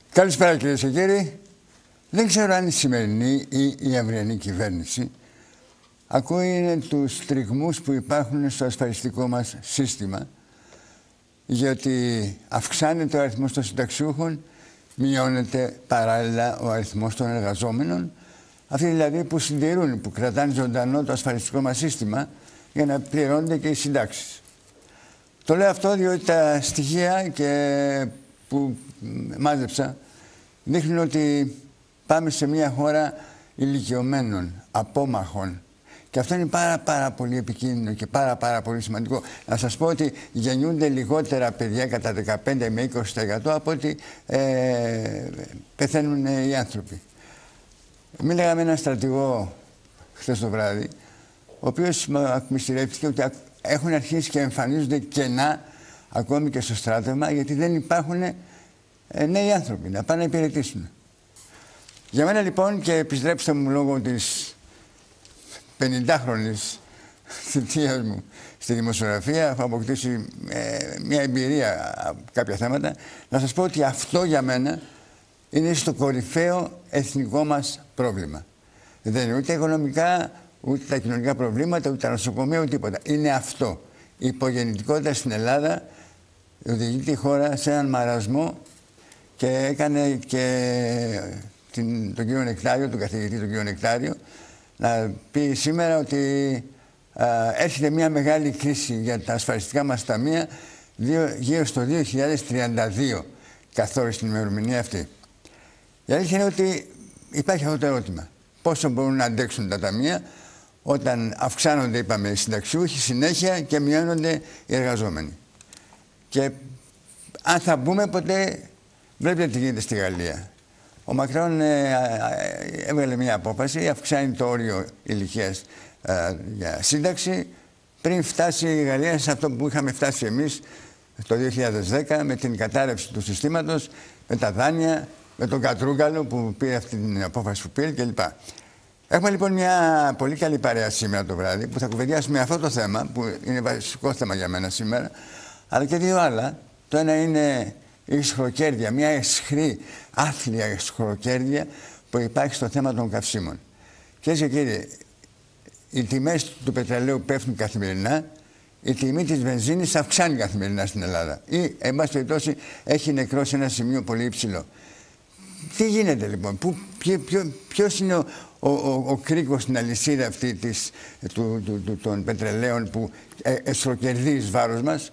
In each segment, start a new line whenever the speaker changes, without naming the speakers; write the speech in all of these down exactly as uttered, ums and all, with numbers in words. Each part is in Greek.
Καλησπέρα κυρίες και κύριοι. Δεν ξέρω αν η σημερινή ή η αυριανή κυβέρνηση ακούει τους τριγμούς που υπάρχουν στο ασφαλιστικό μας σύστημα, γιατί αυξάνεται ο αριθμός των συνταξιούχων, μειώνεται παράλληλα ο αριθμός των εργαζόμενων, αυτοί δηλαδή που συντηρούν, που κρατάνε ζωντανό το ασφαλιστικό μας σύστημα για να πληρώνονται και οι συντάξεις. Το λέω αυτό διότι τα στοιχεία και που μάζεψα δείχνουν ότι πάμε σε μια χώρα ηλικιωμένων, απόμαχων. Και αυτό είναι πάρα πάρα πολύ επικίνδυνο και πάρα πάρα πολύ σημαντικό. Να σας πω ότι γεννιούνται λιγότερα παιδιά κατά δεκαπέντε με είκοσι τοις εκατό από ότι ε, πεθαίνουν οι άνθρωποι. Μίλαγα με έναν στρατηγό χθες το βράδυ, ο οποίος μυστηρεύτηκε ότι έχουν αρχίσει και εμφανίζονται κενά ακόμη και στο στράτευμα, γιατί δεν υπάρχουν ε, νέοι άνθρωποι να πάνε να υπηρετήσουν. Για μένα λοιπόν, και επιστρέψτε μου λόγω της πενηντάχρονης θητείας μου στη δημοσιογραφία, έχω αποκτήσει ε, μια εμπειρία από κάποια θέματα, να σας πω ότι αυτό για μένα είναι στο κορυφαίο εθνικό μας πρόβλημα. Δεν είναι ούτε οικονομικά, ούτε τα κοινωνικά προβλήματα, ούτε τα νοσοκομεία, ούτε τίποτα. Είναι αυτό. Η υπογεννητικότητα στην Ελλάδα οδηγεί τη χώρα σε έναν μαρασμό και έκανε και την, τον κύριο Νεκτάριο, τον καθηγητή τον κύριο Νεκτάριο, να πει σήμερα ότι α, έρχεται μια μεγάλη κρίση για τα ασφαλιστικά μας ταμεία γύρω στο δύο χιλιάδες τριάντα δύο, καθόρισε την ημερομηνία αυτή. Η αλήθεια είναι ότι υπάρχει αυτό το ερώτημα. Πόσο μπορούν να αντέξουν τα ταμεία όταν αυξάνονται, είπαμε, οι συνταξιούχοι συνέχεια και μειώνονται οι εργαζόμενοι. Και αν θα μπούμε ποτέ, βλέπετε τι γίνεται στη Γαλλία. Ο Μακρόν ε, ε, έβγαλε μια απόφαση, αυξάνει το όριο ηλικίας ε, για σύνταξη, πριν φτάσει η Γαλλία σε αυτό που είχαμε φτάσει εμείς το δύο χιλιάδες δέκα, με την κατάρρευση του συστήματος, με τα δάνεια, με τον Κατρούγκαλο που πήρε αυτή την απόφαση που πήρε κλπ. Έχουμε λοιπόν μια πολύ καλή παρέα σήμερα το βράδυ που θα κουβεντιάσουμε αυτό το θέμα, που είναι βασικό θέμα για μένα σήμερα, αλλά και δύο άλλα. Το ένα είναι η ισχροκέρδεια, μια αισχρή, άθλια ισχροκέρδεια που υπάρχει στο θέμα των καυσίμων. Κυρίες και κύριοι, οι τιμές του πετρελαίου πέφτουν καθημερινά, η τιμή της βενζίνης αυξάνει καθημερινά στην Ελλάδα. Ή, εν πάση περιπτώσει, έχει νεκρώσει ένα σημείο πολύ υψηλό. Τι γίνεται λοιπόν, Πού, ποιο, ποιο, ποιος είναι ο, ο, ο, ο κρίκος στην αλυσίδα αυτή της, του, του, του, των πετρελαίων που ε, εσχροκερδεί εις βάρος μας?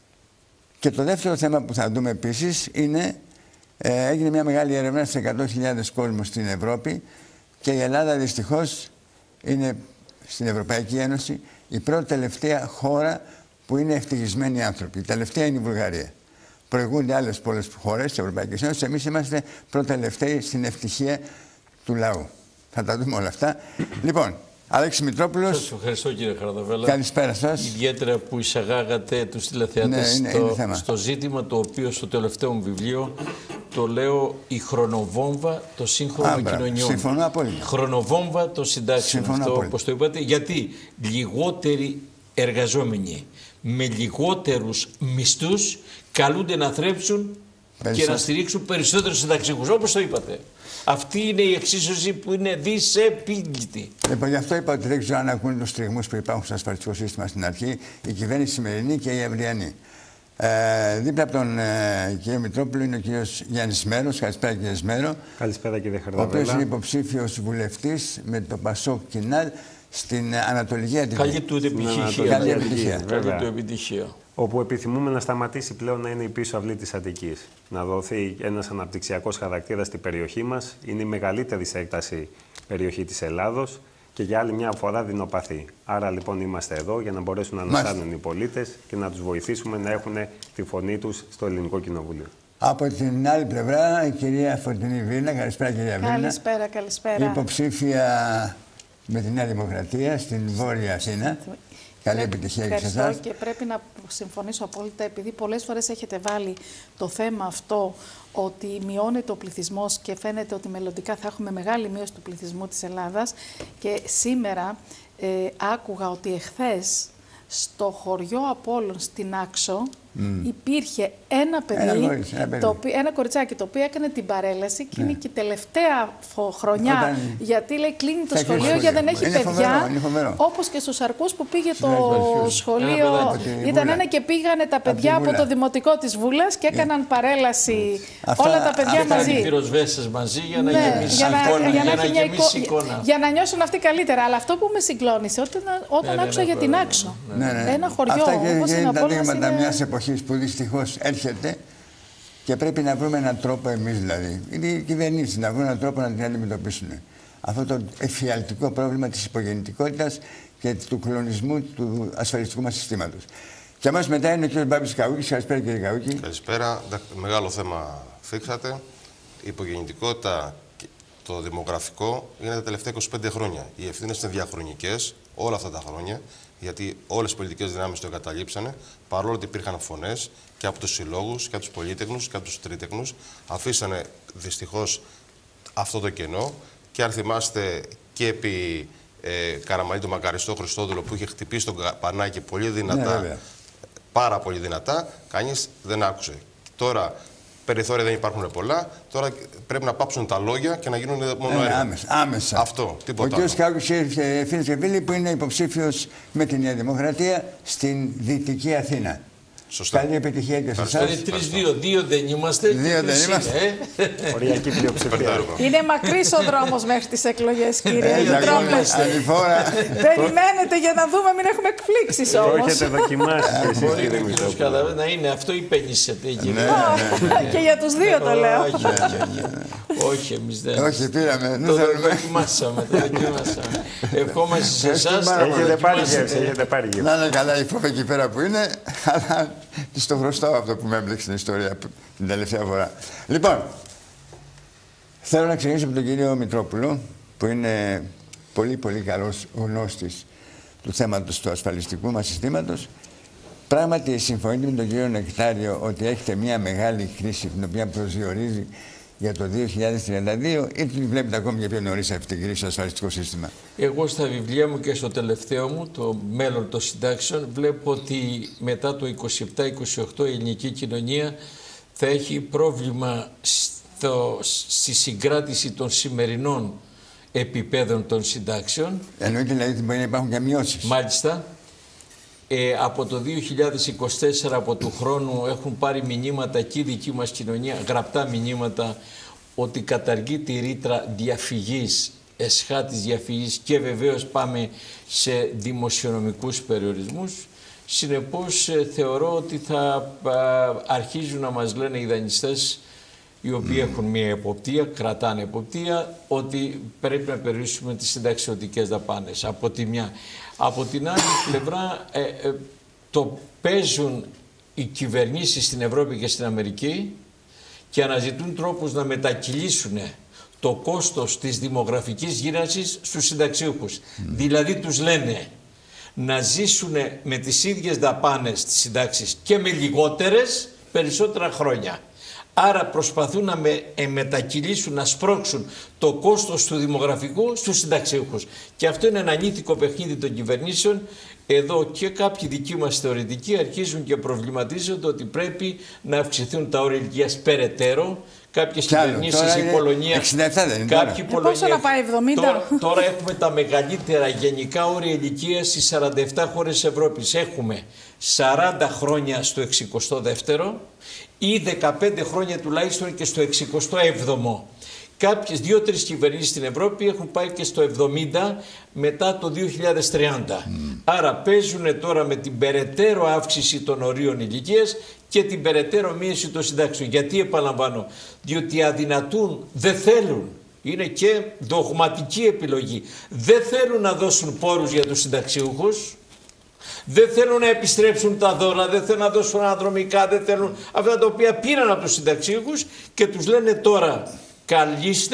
Και το δεύτερο θέμα που θα δούμε επίσης είναι, ε, έγινε μια μεγάλη έρευνα σε εκατό χιλιάδες κόσμος στην Ευρώπη και η Ελλάδα δυστυχώς είναι στην Ευρωπαϊκή Ένωση η πρώτη τελευταία χώρα που είναι ευτυχισμένοι άνθρωποι. Η τελευταία είναι η Βουλγαρία. Προηγούνται άλλες πολλές χώρες της Ευρωπαϊκής Ένωσης. Εμείς είμαστε πρώτα-τελευταίοι στην ευτυχία του λαού. Θα τα δούμε όλα αυτά. Λοιπόν, Αλέξη Μητρόπουλος.
Σας ευχαριστώ κύριε Χαρδαβέλα.
Καλησπέρα σας.
Ιδιαίτερα που εισαγάγατε τους τηλεθεατές
ναι,
στο,
είναι
στο ζήτημα το οποίο στο τελευταίο μου βιβλίο το λέω η χρονοβόμβα των σύγχρονων κοινωνιών.
Συμφωνώ απόλυτα.
Χρονοβόμβα των συντάξεων. Αυτό όπως το είπατε. Γιατί λιγότεροι εργαζόμενοι με λιγότερους μισθούς καλούνται να θρέψουν και να στηρίξουν περισσότερους συνταξιούχους, όπως το είπατε. Αυτή είναι η εξίσωση που είναι δυσεπίλητη.
Λοιπόν, γι' αυτό είπα ότι δεν ξέρω αν ακούνε τους τριγμούς που υπάρχουν στο ασφαλιστικό σύστημα στην αρχή, η κυβέρνηση σημερινή και η αυριανή. Ε, δίπλα από τον ε, κύριο Μητρόπουλο είναι ο κύριος Γιάννης Μέρος. Καλησπέρα κύριε Μέρο.
Καλησπέρα κύριε Χαρδαβέλα.
Ο οποίος είναι υποψήφιος βουλευτής με το Πασόκ Κινάλ στην Ανατολική Αττική.
Καλή του επιτυχία.
Καλή επιτυχία.
Καλή του επιτυχία.
Όπου επιθυμούμε να σταματήσει πλέον να είναι η πίσω αυλή της Αττικής. Να δοθεί ένας αναπτυξιακός χαρακτήρας στην περιοχή μας. Είναι η μεγαλύτερη σε έκταση περιοχή της Ελλάδος και για άλλη μια φορά δεινοπαθή. Άρα λοιπόν είμαστε εδώ για να μπορέσουν να αναστάνουν οι πολίτες και να τους βοηθήσουμε να έχουν τη φωνή τους στο Ελληνικό Κοινοβούλιο.
Από την άλλη πλευρά, η κυρία Φωτεινή Βίνα. Καλησπέρα κυρία Βίνα.
Καλησπέρα, καλησπέρα.
Υποψήφια με τη Νέα Δημοκρατία στην Βόρεια Αθήνα. Καλή επιτυχία και σε εσάς.
Ευχαριστώ και πρέπει να συμφωνήσω απόλυτα, επειδή πολλές φορές έχετε βάλει το θέμα αυτό ότι μειώνεται ο πληθυσμός και φαίνεται ότι μελλοντικά θα έχουμε μεγάλη μείωση του πληθυσμού της Ελλάδας. Και σήμερα ε, άκουγα ότι εχθές στο χωριό Απόλλων στην Άξο, mm. υπήρχε ένα παιδί, ένα, κορίτσι, ένα, παιδί. Το οποίο, ένα κοριτσάκι το οποίο έκανε την παρέλαση και ναι. είναι και τελευταία χρονιά. Όταν... Γιατί λέει κλείνει το σχολείο, σχολείο γιατί δεν έχει είναι παιδιά. Όπως και στους Αρκούς που πήγε το σχολείο. Ένα ήταν ένα και πήγανε τα παιδιά από, από το δημοτικό της Βούλας και έκαναν yeah. παρέλαση yeah. όλα τα παιδιά
αυτά
μαζί.
Οι πυροσβέστες μαζί για να ναι, γεμίσει
για να,
εικόνα.
Για να,
για να γεμίσει εικόνα.
Για να νιώσουν αυτοί καλύτερα. Αλλά αυτό που με συγκλώνησε όταν, όταν ναι, άκουσα ναι, για την Άξο.
Ναι, ναι.
Ένα χωριό.
Αυτά και είναι τα δείγματα μιας εποχής που δυστυχώς έρχεται και πρέπει να βρούμε έναν τρόπο εμείς δηλαδή. Είναι οι κυβερνήσεις να βρουν έναν τρόπο να την αντιμετωπίσουν. Αυτό το εφιαλτικό πρόβλημα της υπογεννητικότητας και του κλονισμού του ασφαλιστικού μας συστήματος. Και αμέσως μετά είναι ο κ. Μπάμπης Καούκης. Καλησπέρα, κύριε Καούκη.
Καλησπέρα. Μεγάλο θέμα θίξατε. Η υπογεννητικότητα, το δημογραφικό είναι τα τελευταία είκοσι πέντε χρόνια. Οι ευθύνες είναι διαχρονικές όλα αυτά τα χρόνια, γιατί όλες οι πολιτικές δυνάμεις το εγκαταλείψανε, παρόλο ότι υπήρχαν φωνές και από τους συλλόγους και από τους πολίτεχνους και από τους τρίτεχνους. Αφήσανε δυστυχώς αυτό το κενό. Και αν θυμάστε και επί ε, Καραμανλή του Μακαριστό Χριστόδουλο που είχε χτυπήσει τον πανάκι πολύ δυνατά, ναι, πάρα πολύ δυνατά, κανείς δεν άκουσε. Τώρα περιθώρια δεν υπάρχουν πολλά, τώρα πρέπει να πάψουν τα λόγια και να γίνουν μόνο έργα. Άμεσα,
άμεσα.
Αυτό, τίποτα
άλλο. Ο κ. Καούκης, φίλες και φίλοι, που είναι υποψήφιος με τη Νέα Δημοκρατία στην Δυτική Αθήνα.
Σωστά.
Καλή επιτυχία και σε εσάς.
Είναι τρεις-δύο. Δύο δεν είμαστε.
Δύο δεν είμαστε.
Ε. Οριακή πλειοψηφία.
Είναι μακρύς ο δρόμος μέχρι τις εκλογές, κύριε Μητρόπουλος. Περιμένετε για να δούμε, μην έχουμε εκπλήξεις όμως.
Το έχετε δοκιμάσει και εσείς, κύριε
Μητρόπουλο. Να είναι αυτό ή πενήσετε.
Και για τους δύο το λέω.
Όχι, εμείς δεν.
Όχι, πήραμε.
Το δοκιμάσαμε. Ευχόμαστε σε εσάς.
Έχετε πάρει γεύση, έχετε πάρει γεύση.
Να είναι καλά η φόβη εκεί πέρα που είναι, αλλά της το χρωστάω αυτό που με έμπλεξε στην ιστορία την τελευταία φορά. Λοιπόν, θέλω να ξεκινήσω από τον κύριο Μητρόπουλο, που είναι πολύ πολύ καλός γνώστης του θέματος του ασφαλιστικού μας συστήματος. Πράγματι, συμφωνείτε με τον κύριο Νεκτάριο ότι έχετε μια μεγάλη κρίση την οποία προσδιορίζει για το δύο χιλιάδες τριάντα δύο ή την βλέπετε ακόμη για πιο νωρίς αυτή την κρίση στο ασφαλιστικό σύστημα?
Εγώ στα βιβλία μου και στο τελευταίο μου, το μέλλον των συντάξεων, βλέπω ότι μετά το είκοσι επτά είκοσι οκτώ η ελληνική κοινωνία θα έχει πρόβλημα στο, στη συγκράτηση των σημερινών επιπέδων των συντάξεων.
Εννοείται δηλαδή ότι μπορεί να υπάρχουν και μειώσεις.
Μάλιστα. Ε, από το δύο χιλιάδες είκοσι τέσσερα, από του χρόνου, έχουν πάρει μηνύματα και η δική μας κοινωνία, γραπτά μηνύματα, ότι καταργεί τη ρήτρα διαφυγής, εσχάτης διαφυγής και βεβαίως πάμε σε δημοσιονομικούς περιορισμούς. Συνεπώς ε, θεωρώ ότι θα α, αρχίζουν να μας λένε οι δανειστές, οι οποίοι έχουν μια εποπτεία, κρατάνε εποπτεία, ότι πρέπει να περιορίσουμε τις συνταξιωτικές δαπάνες. Από τη μια. Από την άλλη πλευρά, ε, ε, το παίζουν οι κυβερνήσεις στην Ευρώπη και στην Αμερική και αναζητούν τρόπους να μετακυλήσουν το κόστος της δημογραφικής γύρανσης στους συνταξιούχους. Mm. Δηλαδή τους λένε να ζήσουν με τις ίδιες δαπάνες τις συντάξεις και με λιγότερες περισσότερα χρόνια. Άρα προσπαθούν να με, ε, μετακυλήσουν, να σπρώξουν το κόστος του δημογραφικού στους συνταξιούχους. Και αυτό είναι ένα ανήθικο παιχνίδι των κυβερνήσεων. Εδώ και κάποιοι δικοί μας θεωρητικοί αρχίζουν και προβληματίζονται ότι πρέπει να αυξηθούν τα όρια ηλικίας περαιτέρω. Κάποιες κυβερνήσεις, η Πολωνία.
εξήντα επτά δεν είναι
τώρα. Πολωνία, πόσο να πάει, εβδομήντα.
Τώρα, τώρα έχουμε τα μεγαλύτερα γενικά όρια ηλικίας στις σαράντα επτά χώρες της Ευρώπης. Έχουμε σαράντα χρόνια στο εξηκοστό δεύτερο ή δεκαπέντε χρόνια τουλάχιστον και στο εξηκοστό έβδομο. Κάποιες δύο-τρεις κυβερνήσεις στην Ευρώπη έχουν πάει και στο εβδομήντα μετά το δύο χιλιάδες τριάντα. Mm. Άρα παίζουν τώρα με την περαιτέρω αύξηση των ορίων ηλικίας και την περαιτέρω μείωση των συντάξεων. Γιατί, επαναλαμβάνω, διότι αδυνατούν, δεν θέλουν. Είναι και δογματική επιλογή. Δεν θέλουν να δώσουν πόρους για τους συνταξιούχους. Δεν θέλουν να επιστρέψουν τα δώρα, δεν θέλουν να δώσουν αναδρομικά, δεν θέλουν αυτά τα οποία πήραν από τους συνταξιούχους και τους λένε τώρα καλείστε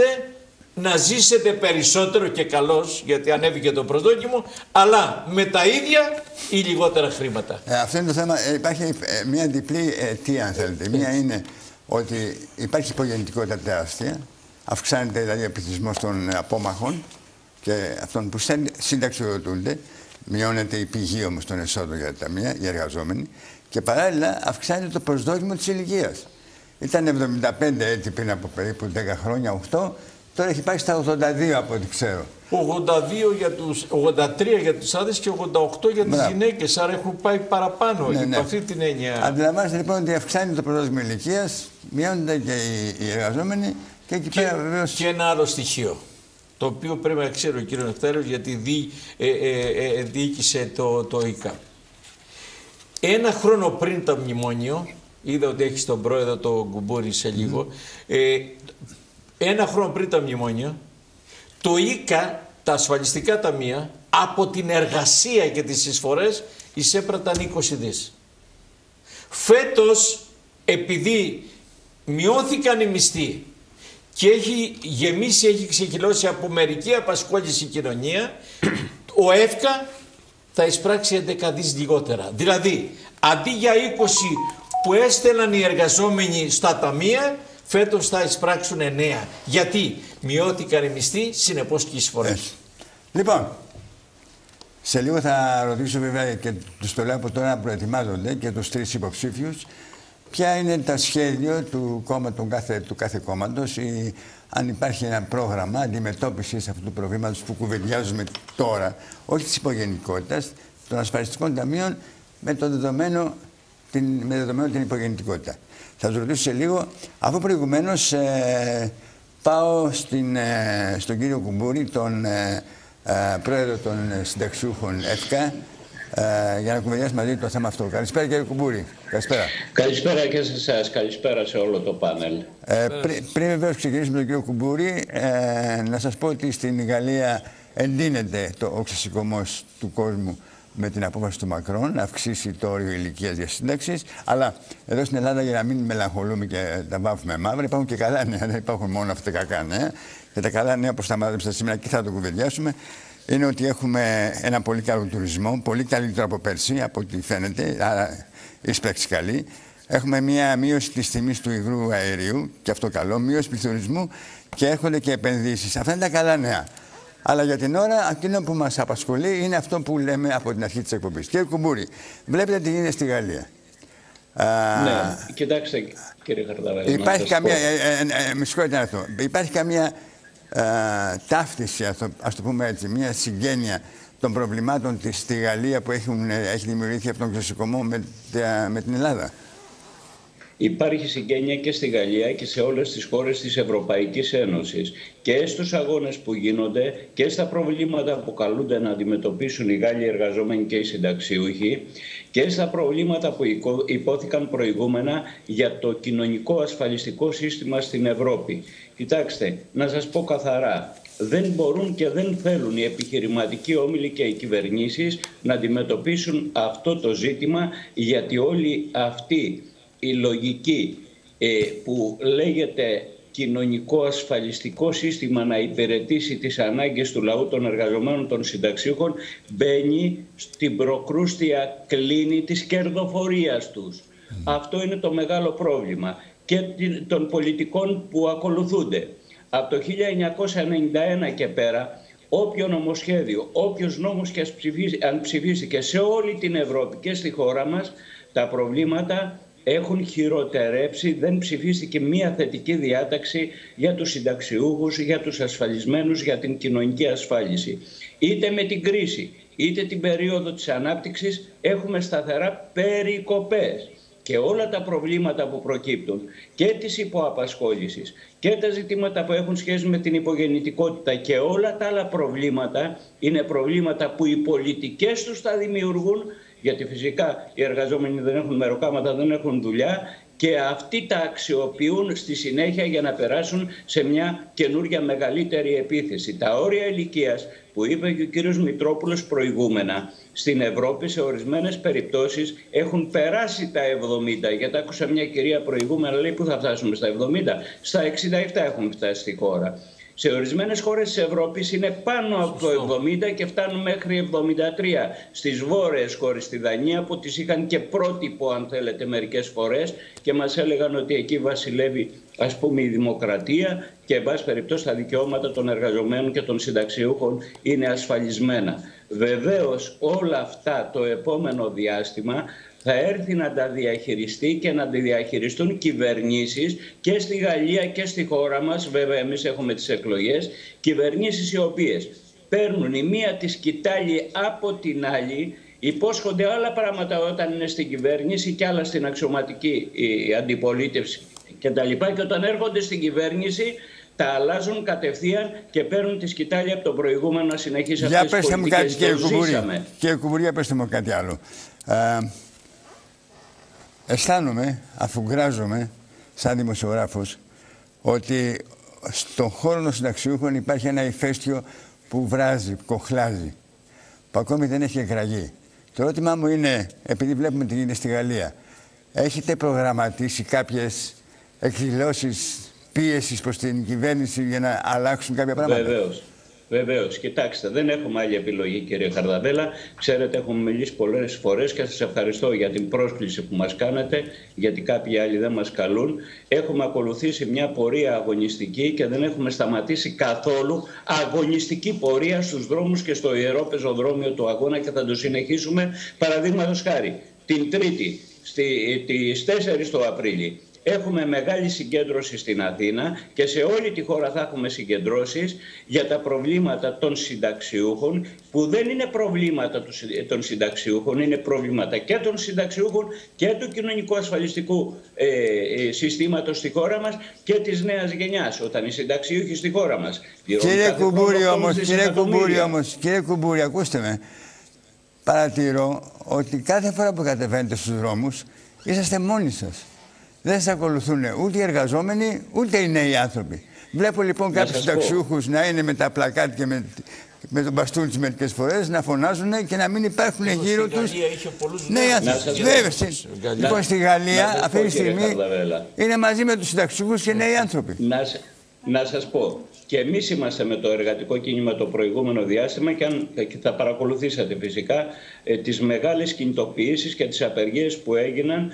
να ζήσετε περισσότερο και καλώς, γιατί ανέβηκε το προσδόκιμο, αλλά με τα ίδια ή λιγότερα χρήματα.
Ε, αυτό είναι το θέμα. Ε, υπάρχει ε, μια διπλή αιτία, αν θέλετε. Μία είναι ότι υπάρχει υπογεννητικότητα τεράστια, αυξάνεται δηλαδή ο πληθυσμός των απόμαχων και αυτών που συνταξιοδοτούνται. Μειώνεται η πηγή όμως των εσόδων για τα ταμεία, οι εργαζόμενοι. Και παράλληλα αυξάνεται το προσδόκιμο της ηλικίας. Ήταν εβδομήντα πέντε έτη πριν από περίπου δέκα χρόνια, οκτώ, τώρα έχει πάει στα ογδόντα δύο από ό,τι ξέρω.
ογδόντα δύο για τους, ογδόντα τρία για τους άντρες και ογδόντα οκτώ για τις γυναίκες, άρα έχουν πάει παραπάνω, ναι, ναι. αυτή την έννοια.
Αντιλαμβάνεστε λοιπόν ότι αυξάνει το προσδόκιμο ηλικίας, μειώνονται και οι, οι εργαζόμενοι και εκεί
και,
πέρα βεβαίως...
Και ένα άλλο στοιχείο, το οποίο πρέπει να ξέρει ο κύριος Νεκτάριος, γιατί δι, ε, ε, ε, διοίκησε το, το ΙΚΑ. Ένα χρόνο πριν το μνημόνιο, είδα ότι έχει τον πρόεδρο το Κουμπούρη σε λίγο, mm. ε, ένα χρόνο πριν το μνημόνιο, το ΙΚΑ, τα ασφαλιστικά ταμεία, από την εργασία και τις εισφορές, εισέπραταν είκοσι δις. Φέτος, επειδή μειώθηκαν οι μισθοί και έχει γεμίσει, έχει ξεκυλώσει από μερική απασχόληση η κοινωνία, ο ΕΦΚΑ θα εισπράξει έντεκα δις λιγότερα. Δηλαδή, αντί για είκοσι που έστελναν οι εργαζόμενοι στα ταμεία, φέτος θα εισπράξουν εννέα. Γιατί μειώθηκαν οι μισθοί, συνεπώς και οι εισφορές.
Λοιπόν, σε λίγο θα ρωτήσω βέβαια και τους το λέω από τώρα να προετοιμάζονται και τους τρεις υποψήφιους ποια είναι τα σχέδια του, κόμμα, του, κάθε, του κάθε κόμματος ή αν υπάρχει ένα πρόγραμμα αντιμετώπισης αυτού του προβλήματος που κουβεντιάζουμε τώρα, όχι της υπογεννητικότητας, των ασφαλιστικών ταμείων με το δεδομένο την, με δεδομένο την υπογεννητικότητα. Θα σας ρωτήσω σε λίγο, αφού προηγουμένως ε, πάω στην, ε, στον κύριο Κουμπούρη, τον ε, ε, πρόεδρο των συνταξιούχων ΕΦΚΑ, ε, για να κουβεντιάσουμε μαζί το θέμα αυτό. Καλησπέρα κύριε Κουμπούρη. Καλησπέρα.
Καλησπέρα και σε εσάς. Καλησπέρα σε όλο το πάνελ.
Ε, πρι, πριν βεβαίως ξεκινήσουμε τον κύριο Κουμπούρη, ε, να σας πω ότι στην Γαλλία εντείνεται το οξυσσικωμός του κόσμου με την απόφαση του Μακρόν να αυξήσει το όριο ηλικίας για σύνταξη. Αλλά εδώ στην Ελλάδα, για να μην μελαγχολούμε και τα βάφουμε μαύρα, υπάρχουν και καλά νέα. Δεν υπάρχουν μόνο αυτά τα κακά νέα. Και τα καλά νέα, όπως τα μάθαμε σήμερα και θα το κουβεντιάσουμε, είναι ότι έχουμε ένα πολύ καλό τουρισμό, πολύ καλύτερο από πέρσι, από ό,τι φαίνεται. Άρα, εισπράξει καλή. Έχουμε μία μείωση της τιμής του υγρού αερίου, και αυτό καλό, μείωση πληθωρισμού και έρχονται και επενδύσεις. Αυτά είναι τα καλά νέα. Αλλά για την ώρα, εκείνο που μας απασχολεί είναι αυτό που λέμε από την αρχή της εκπομπής. Κύριε Κουμπούρη, βλέπετε τι γίνεται στη Γαλλία.
Ναι, κοιτάξτε κύριε Χαρδαβέλη.
Υπάρχει καμία, ε, ε, ε, με συγχωρείτε αυτό, υπάρχει καμία ε, ταύτιση, ας το, ας το πούμε έτσι, μια συγγένεια των προβλημάτων της στη Γαλλία που έχουν, έχει δημιουργηθεί από τον ξεσηκωμό με, με την Ελλάδα.
Υπάρχει συγγένεια και στη Γαλλία και σε όλες τις χώρες της Ευρωπαϊκής Ένωσης και στους αγώνες που γίνονται και στα προβλήματα που καλούνται να αντιμετωπίσουν οι Γάλλοι εργαζόμενοι και οι συνταξιούχοι και στα προβλήματα που υπόθηκαν προηγούμενα για το κοινωνικό ασφαλιστικό σύστημα στην Ευρώπη. Κοιτάξτε, να σας πω καθαρά, δεν μπορούν και δεν θέλουν οι επιχειρηματικοί όμιλοι και οι κυβερνήσεις να αντιμετωπίσουν αυτό το ζήτημα, γιατί όλοι αυτοί η λογική ε, που λέγεται κοινωνικό ασφαλιστικό σύστημα να υπηρετήσει τις ανάγκες του λαού, των εργαζομένων, των συνταξίχων, μπαίνει στην προκρούστια κλίνη της κερδοφορίας τους. Mm. Αυτό είναι το μεγάλο πρόβλημα και των πολιτικών που ακολουθούνται. Από το χίλια εννιακόσια ενενήντα ένα και πέρα, όποιο νομοσχέδιο, όποιος νόμος και αν ψηφίστηκε σε όλη την Ευρώπη και στη χώρα μας, τα προβλήματα έχουν χειροτερέψει, δεν ψηφίστηκε μία θετική διάταξη για τους συνταξιούχους, για τους ασφαλισμένους, για την κοινωνική ασφάλιση. Είτε με την κρίση, είτε την περίοδο της ανάπτυξης έχουμε σταθερά περικοπές. Και όλα τα προβλήματα που προκύπτουν και της υποαπασχόλησης και τα ζητήματα που έχουν σχέση με την υπογεννητικότητα και όλα τα άλλα προβλήματα είναι προβλήματα που οι πολιτικές τους τα δημιουργούν, γιατί φυσικά οι εργαζόμενοι δεν έχουν μεροκάματα, δεν έχουν δουλειά και αυτοί τα αξιοποιούν στη συνέχεια για να περάσουν σε μια καινούρια μεγαλύτερη επίθεση. Τα όρια ηλικίας που είπε και ο κύριος Μητρόπουλος προηγούμενα στην Ευρώπη σε ορισμένες περιπτώσεις έχουν περάσει τα εβδομήντα. Γιατί άκουσα μια κυρία προηγούμενα λέει που θα φτάσουμε στα εβδομήντα. Στα εξήντα επτά έχουν φτάσει στη χώρα. Σε ορισμένες χώρες της Ευρώπης είναι πάνω από το εβδομήντα και φτάνουν μέχρι εβδομήντα τρία. Στις βόρειες χώρες, στη Δανία, που τις είχαν και πρότυπο, αν θέλετε, μερικές φορές και μας έλεγαν ότι εκεί βασιλεύει, ας πούμε, η δημοκρατία και, εν πάση περιπτώσει, τα δικαιώματα των εργαζομένων και των συνταξιούχων είναι ασφαλισμένα. Βεβαίως, όλα αυτά το επόμενο διάστημα θα έρθει να τα διαχειριστεί και να τα διαχειριστούν κυβερνήσεις και στη Γαλλία και στη χώρα μας. Βέβαια εμείς έχουμε τις εκλογές. Κυβερνήσεις οι οποίες παίρνουν η μία τη σκητάλη από την άλλη, υπόσχονται άλλα πράγματα όταν είναι στην κυβέρνηση και άλλα στην αξιωματική αντιπολίτευση κτλ. Και, και όταν έρχονται στην κυβέρνηση τα αλλάζουν κατευθείαν και παίρνουν τη σκητάλη από τον προηγούμενο να συνεχίσει αυτές τις πολιτικές.
Για πέστε μου κάτι, κύριε Κουμπούρη. Κύριε Κουμπούρη, πέστε μου κάτι άλλο. Ε, αισθάνομαι, αφού γκράζομαι, σαν δημοσιογράφος, ότι στον χώρο των συνταξιούχων υπάρχει ένα ηφαίστειο που βράζει, κοχλάζει, που ακόμη δεν έχει εκραγεί. Το ερώτημά μου είναι, επειδή βλέπουμε τι γίνεται στη Γαλλία, έχετε προγραμματίσει κάποιες εκδηλώσεις πίεσης προς την κυβέρνηση για να αλλάξουν κάποια πράγματα?
Βεβαίως. Βεβαίως. Κοιτάξτε, δεν έχουμε άλλη επιλογή, κύριε Χαρδαβέλα. Ξέρετε, έχουμε μιλήσει πολλές φορές και σας ευχαριστώ για την πρόσκληση που μας κάνετε, γιατί κάποιοι άλλοι δεν μας καλούν. Έχουμε ακολουθήσει μια πορεία αγωνιστική και δεν έχουμε σταματήσει καθόλου αγωνιστική πορεία στους δρόμους και στο ιερό πεζοδρόμιο του αγώνα και θα το συνεχίσουμε. Παραδείγματος χάρη, την Τρίτη, στις τέσσερις του Απρίλη, έχουμε μεγάλη συγκέντρωση στην Αθήνα και σε όλη τη χώρα θα έχουμε συγκεντρώσεις για τα προβλήματα των συνταξιούχων, που δεν είναι προβλήματα των συνταξιούχων, είναι προβλήματα και των συνταξιούχων και του κοινωνικού ασφαλιστικού ε, συστήματος στη χώρα μας και της νέας γενιάς, όταν οι συνταξιούχοι στη χώρα μας.
Κύριε Κουμπούρη όμως, κύριε Κουμπούρη όμως, κύριε Κουμπούρη, ακούστε με, παρατηρώ ότι κάθε φορά που κατεβαίνετε στους δρόμους είσαστε μόνοι σας. Δεν σας ακολουθούν ούτε οι εργαζόμενοι, ούτε οι νέοι άνθρωποι. Βλέπω λοιπόν κάποιους συνταξιούχους να είναι με τα πλακάτ και με, με τον μπαστούνι τις μερικές φορές, να φωνάζουν και να μην υπάρχουν
Έχω
γύρω τους
νέοι
άνθρωποι. Βέβαια, λοιπόν στη Γαλλία αυτή τη στιγμή είναι μαζί με τους συνταξιούχους και νέοι άνθρωποι.
Να, να σας πω, και εμείς είμαστε με το εργατικό κίνημα το προηγούμενο διάστημα και, αν, και θα παρακολουθήσατε φυσικά ε, τις μεγάλες κινητοποιήσεις και τις απεργίες που έγιναν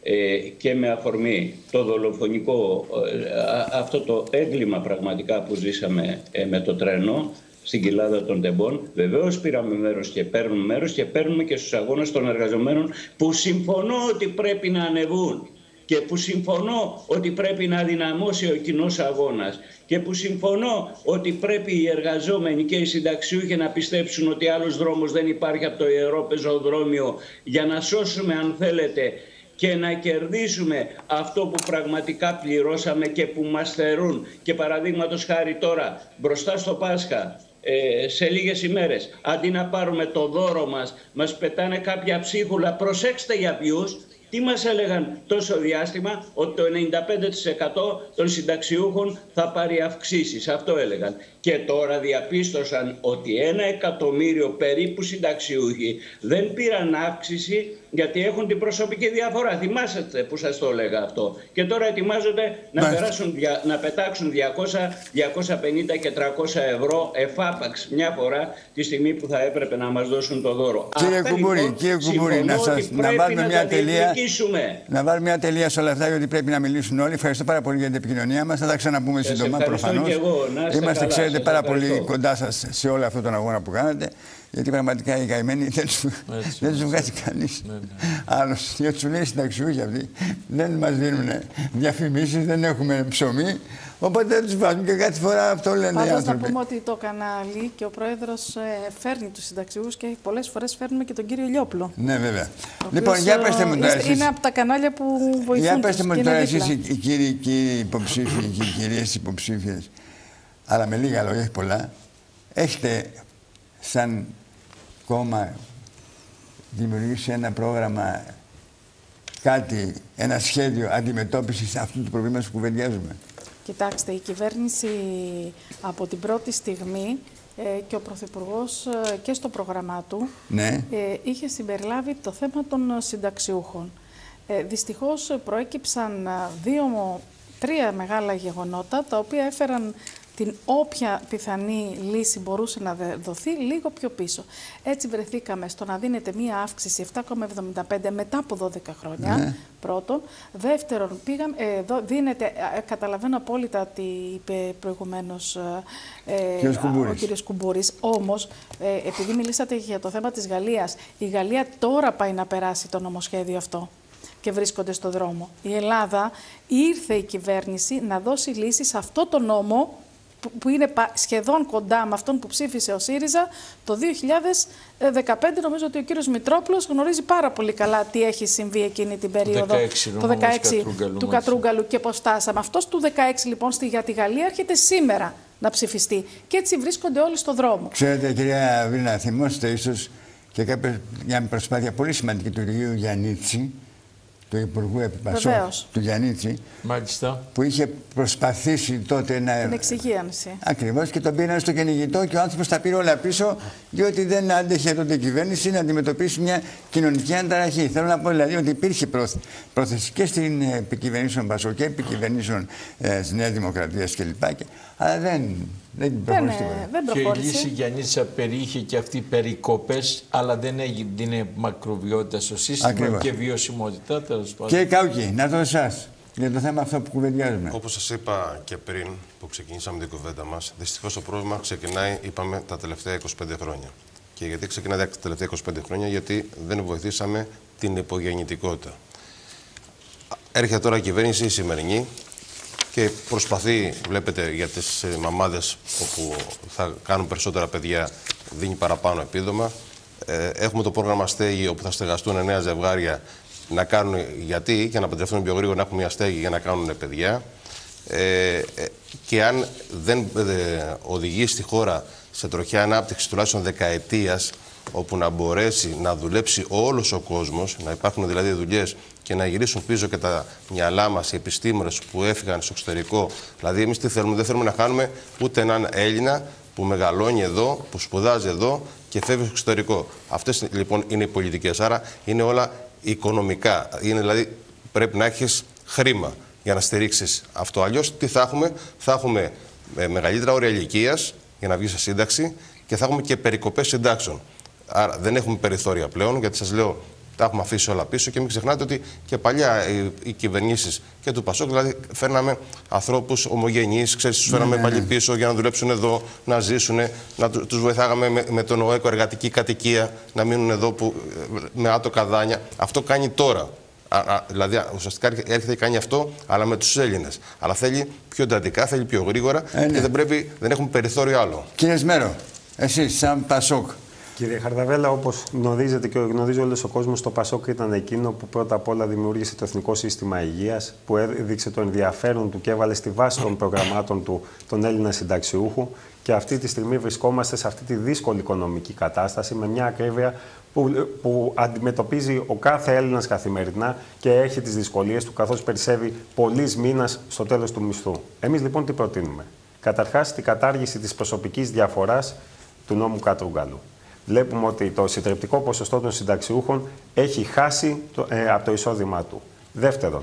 και με αφορμή το δολοφονικό, αυτό το έγκλημα πραγματικά που ζήσαμε με το τρένο στην κοιλάδα των Τεμπών. Βεβαίως πήραμε μέρος και παίρνουμε μέρος και παίρνουμε και στους αγώνες των εργαζομένων, που συμφωνώ ότι πρέπει να ανεβούν και που συμφωνώ ότι πρέπει να δυναμώσει ο κοινός αγώνας και που συμφωνώ ότι πρέπει οι εργαζόμενοι και οι συνταξιούχοι να πιστέψουν ότι άλλος δρόμος δεν υπάρχει από το ιερό πεζοδρόμιο για να σώσουμε, αν θέλετε, και να κερδίσουμε αυτό που πραγματικά πληρώσαμε και που μας θερούν. Και παραδείγματος χάρη τώρα, μπροστά στο Πάσχα, ε, σε λίγες ημέρες, αντί να πάρουμε το δώρο μας, μας πετάνε κάποια ψίχουλα. Προσέξτε για ποιους. Τι μας έλεγαν τόσο διάστημα? Ότι το ενενήντα πέντε τοις εκατό των συνταξιούχων θα πάρει αυξήσεις. Αυτό έλεγαν. Και τώρα διαπίστωσαν ότι ένα εκατομμύριο περίπου συνταξιούχοι δεν πήραν αύξηση γιατί έχουν την προσωπική διαφορά. Θυμάστε που σας το έλεγα αυτό. Και τώρα ετοιμάζονται να, περάσουν, να πετάξουν διακόσια, διακόσια πενήντα και τριακόσια ευρώ εφάπαξ μια φορά τη στιγμή που θα έπρεπε να μας δώσουν το δώρο.
Κύριε Κουμπούρη, λοιπόν, κύριε Κουμπούρη, να, σας, να βάλουμε να μια τελεία. Να βάλουμε μια τελεία σε όλα αυτά, γιατί πρέπει να μιλήσουν όλοι. Ευχαριστώ πάρα πολύ για την επικοινωνία μας. Θα τα ξαναπούμε σύντομα, προφανώς. Είμαστε, ξέρετε, πάρα πολύ κοντά σας σε όλο αυτόν τον αγώνα που κάνετε. Γιατί πραγματικά οι καημένοι δεν τους βγάζει κανείς. Ναι, ναι. Άλλος, γιατί σου λέει συνταξιούχοι αυτοί, δεν μας δίνουν διαφημίσεις, δεν έχουμε ψωμί. Οπότε δεν τους βάζουν και κάθε φορά αυτό λένε οι άνθρωποι.
Να πούμε ότι το κανάλι και ο πρόεδρος ε, φέρνει τους συνταξιούχους και πολλές φορές φέρνουμε και τον κύριο Λιόπλο.
Ναι, βέβαια. Λοιπόν, για πέστε μου τώρα εσείς.
Είναι από τα κανάλια που βοηθούν.
Για πέστε μου τώρα εσείς οι κύριοι, κύριοι υποψήφοι και οι κυρίες υποψήφιες, αλλά με λίγα λόγια, έχει πολλά, έχετε σαν κόμμα δημιουργήσει ένα πρόγραμμα, κάτι, ένα σχέδιο αντιμετώπισης αυτού του προβλήματος που κουβεντιάζουμε?
Κοιτάξτε, η κυβέρνηση από την πρώτη στιγμή ε, και ο Πρωθυπουργός ε, και στο πρόγραμμά του
ναι.
ε, είχε συμπεριλάβει το θέμα των συνταξιούχων. Ε, δυστυχώς προέκυψαν δύο, τρία μεγάλα γεγονότα τα οποία έφεραν την όποια πιθανή λύση μπορούσε να δοθεί λίγο πιο πίσω. Έτσι βρεθήκαμε στο να δίνεται μία αύξηση επτά κόμμα εβδομήντα πέντε μετά από δώδεκα χρόνια, ναι. Πρώτον. Δεύτερον, πήγαμε, ε, δο, δίνεται, ε, καταλαβαίνω απόλυτα τι είπε προηγουμένως ε, ο κύριος Κουμπούρης, όμως, ε, επειδή μιλήσατε για το θέμα της Γαλλίας, η Γαλλία τώρα πάει να περάσει το νομοσχέδιο αυτό και βρίσκονται στο δρόμο. Η Ελλάδα ήρθε η κυβέρνηση να δώσει λύση σε αυτό το νόμο που είναι σχεδόν κοντά με αυτόν που ψήφισε ο ΣΥΡΙΖΑ το δύο χιλιάδες δεκαπέντε. Νομίζω ότι ο κύριος Μητρόπουλος γνωρίζει πάρα πολύ καλά τι έχει συμβεί εκείνη την περίοδο.
δεκαέξι,
το δεκαέξι Κατρούγκαλου, του Κατρούγκαλου και πώς φτάσαμε. Αυτός του δεκαέξι λοιπόν στη, για τη Γαλλία έρχεται σήμερα να ψηφιστεί. Και έτσι βρίσκονται όλοι στο δρόμο.
Ξέρετε, κυρία Βίνα, θυμόστε ίσως και κάποια, μια προσπάθεια πολύ σημαντική του Ριού Γιαννίτση, του Υπουργού Επιπασό, του Γιαννίτση,
μάλιστα,
που είχε προσπαθήσει τότε να...
Την εξυγίανση.
Ακριβώς, και τον πήραν στο κυνηγητό και ο άνθρωπος τα πήρε όλα πίσω, διότι δεν άντεχε τότε η κυβέρνηση να αντιμετωπίσει μια κοινωνική ανταραχή. Θέλω να πω δηλαδή ότι υπήρχε πρόθεση και στην επικυβερνήσεων Πασό και επικυβερνήσεων ε, της Νέας Δημοκρατίας κλπ. Αλλά δεν... Δεν προχώρησε.
Και
η λύση Γιαννίτσα περιείχε και αυτή περικοπές, αλλά δεν έγινε μακροβιότητα στο σύστημα. Ακριβώς. Και βιωσιμότητα, τέλος πάντων.
Κύριε Κάουκη, να δω εσάς για το θέμα αυτό που κουβεντιάζουμε.
Όπως σας είπα και πριν που ξεκινήσαμε την κουβέντα μας, δυστυχώς το πρόβλημα ξεκινάει, είπαμε, τα τελευταία είκοσι πέντε χρόνια. Και γιατί ξεκινάει τα τελευταία είκοσι πέντε χρόνια, γιατί δεν βοηθήσαμε την υπογεννητικότητα. Έρχεται τώρα η κυβέρνηση η σημερινή και προσπαθεί, βλέπετε, για τις μαμάδες όπου θα κάνουν περισσότερα παιδιά, δίνει παραπάνω επίδομα. Ε, έχουμε το πρόγραμμα στέγη όπου θα στεγαστούν νέα ζευγάρια να κάνουν, γιατί, για να παντρευτούν πιο γρήγορα, να έχουν μια στέγη για να κάνουν παιδιά. Ε, και αν δεν ε, οδηγεί στη χώρα σε τροχιά ανάπτυξη τουλάχιστον δεκαετίας, όπου να μπορέσει να δουλέψει όλος ο κόσμος, να υπάρχουν δηλαδή δουλειές και να γυρίσουν πίσω και τα μυαλά μας οι επιστήμονες που έφυγαν στο εξωτερικό. Δηλαδή, εμείς τι θέλουμε, δεν θέλουμε να χάνουμε ούτε έναν Έλληνα που μεγαλώνει εδώ, που σπουδάζει εδώ και φεύγει στο εξωτερικό. Αυτές λοιπόν είναι οι πολιτικές. Άρα είναι όλα οικονομικά. Είναι, δηλαδή, πρέπει να έχεις χρήμα για να στηρίξεις αυτό. Αλλιώς τι θα έχουμε, θα έχουμε μεγαλύτερα όρια ηλικίας για να βγει σε σύνταξη και θα έχουμε και περικοπές συντάξεων. Άρα δεν έχουμε περιθώρια πλέον, γιατί σας λέω, τα έχουμε αφήσει όλα πίσω και μην ξεχνάτε ότι και παλιά οι, οι κυβερνήσεις και του Πασόκ, δηλαδή φέρναμε ανθρώπους ομογενείς, ξέρεις, τους φέρναμε πάλι πίσω για να δουλέψουν εδώ, να ζήσουν, να τους βοηθάγαμε με, με τον ΟΕΚΟ εργατική κατοικία, να μείνουν εδώ που, με άτοκα δάνεια. Αυτό κάνει τώρα. Α, α, δηλαδή ουσιαστικά έρχεται και κάνει αυτό, αλλά με τους Έλληνες. Αλλά θέλει πιο εντατικά, θέλει πιο γρήγορα ε, ναι. και δεν, πρέπει, δεν έχουμε περιθώριο άλλο.
Κύριε Σμέρο, εσείς σαν Πασόκ.
Κύριε Χαρδαβέλα, όπως γνωρίζετε και γνωρίζει όλος ο κόσμος, το Πασόκ ήταν εκείνο που πρώτα απ' όλα δημιούργησε το Εθνικό Σύστημα Υγείας, που έδειξε το ενδιαφέρον του και έβαλε στη βάση των προγραμμάτων του τον Έλληνα συνταξιούχο. Και αυτή τη στιγμή βρισκόμαστε σε αυτή τη δύσκολη οικονομική κατάσταση, με μια ακρίβεια που, που αντιμετωπίζει ο κάθε Έλληνας καθημερινά και έχει τις δυσκολίες του, καθώς περισσεύει πολλής μήνας στο τέλος του μισθού. Εμείς λοιπόν τι προτείνουμε? Καταρχάς, την κατάργηση της προσωπικής διαφοράς του νόμου Κατρούγκαλου. Βλέπουμε ότι το συντριπτικό ποσοστό των συνταξιούχων έχει χάσει το, ε, από το εισόδημά του. Δεύτερον,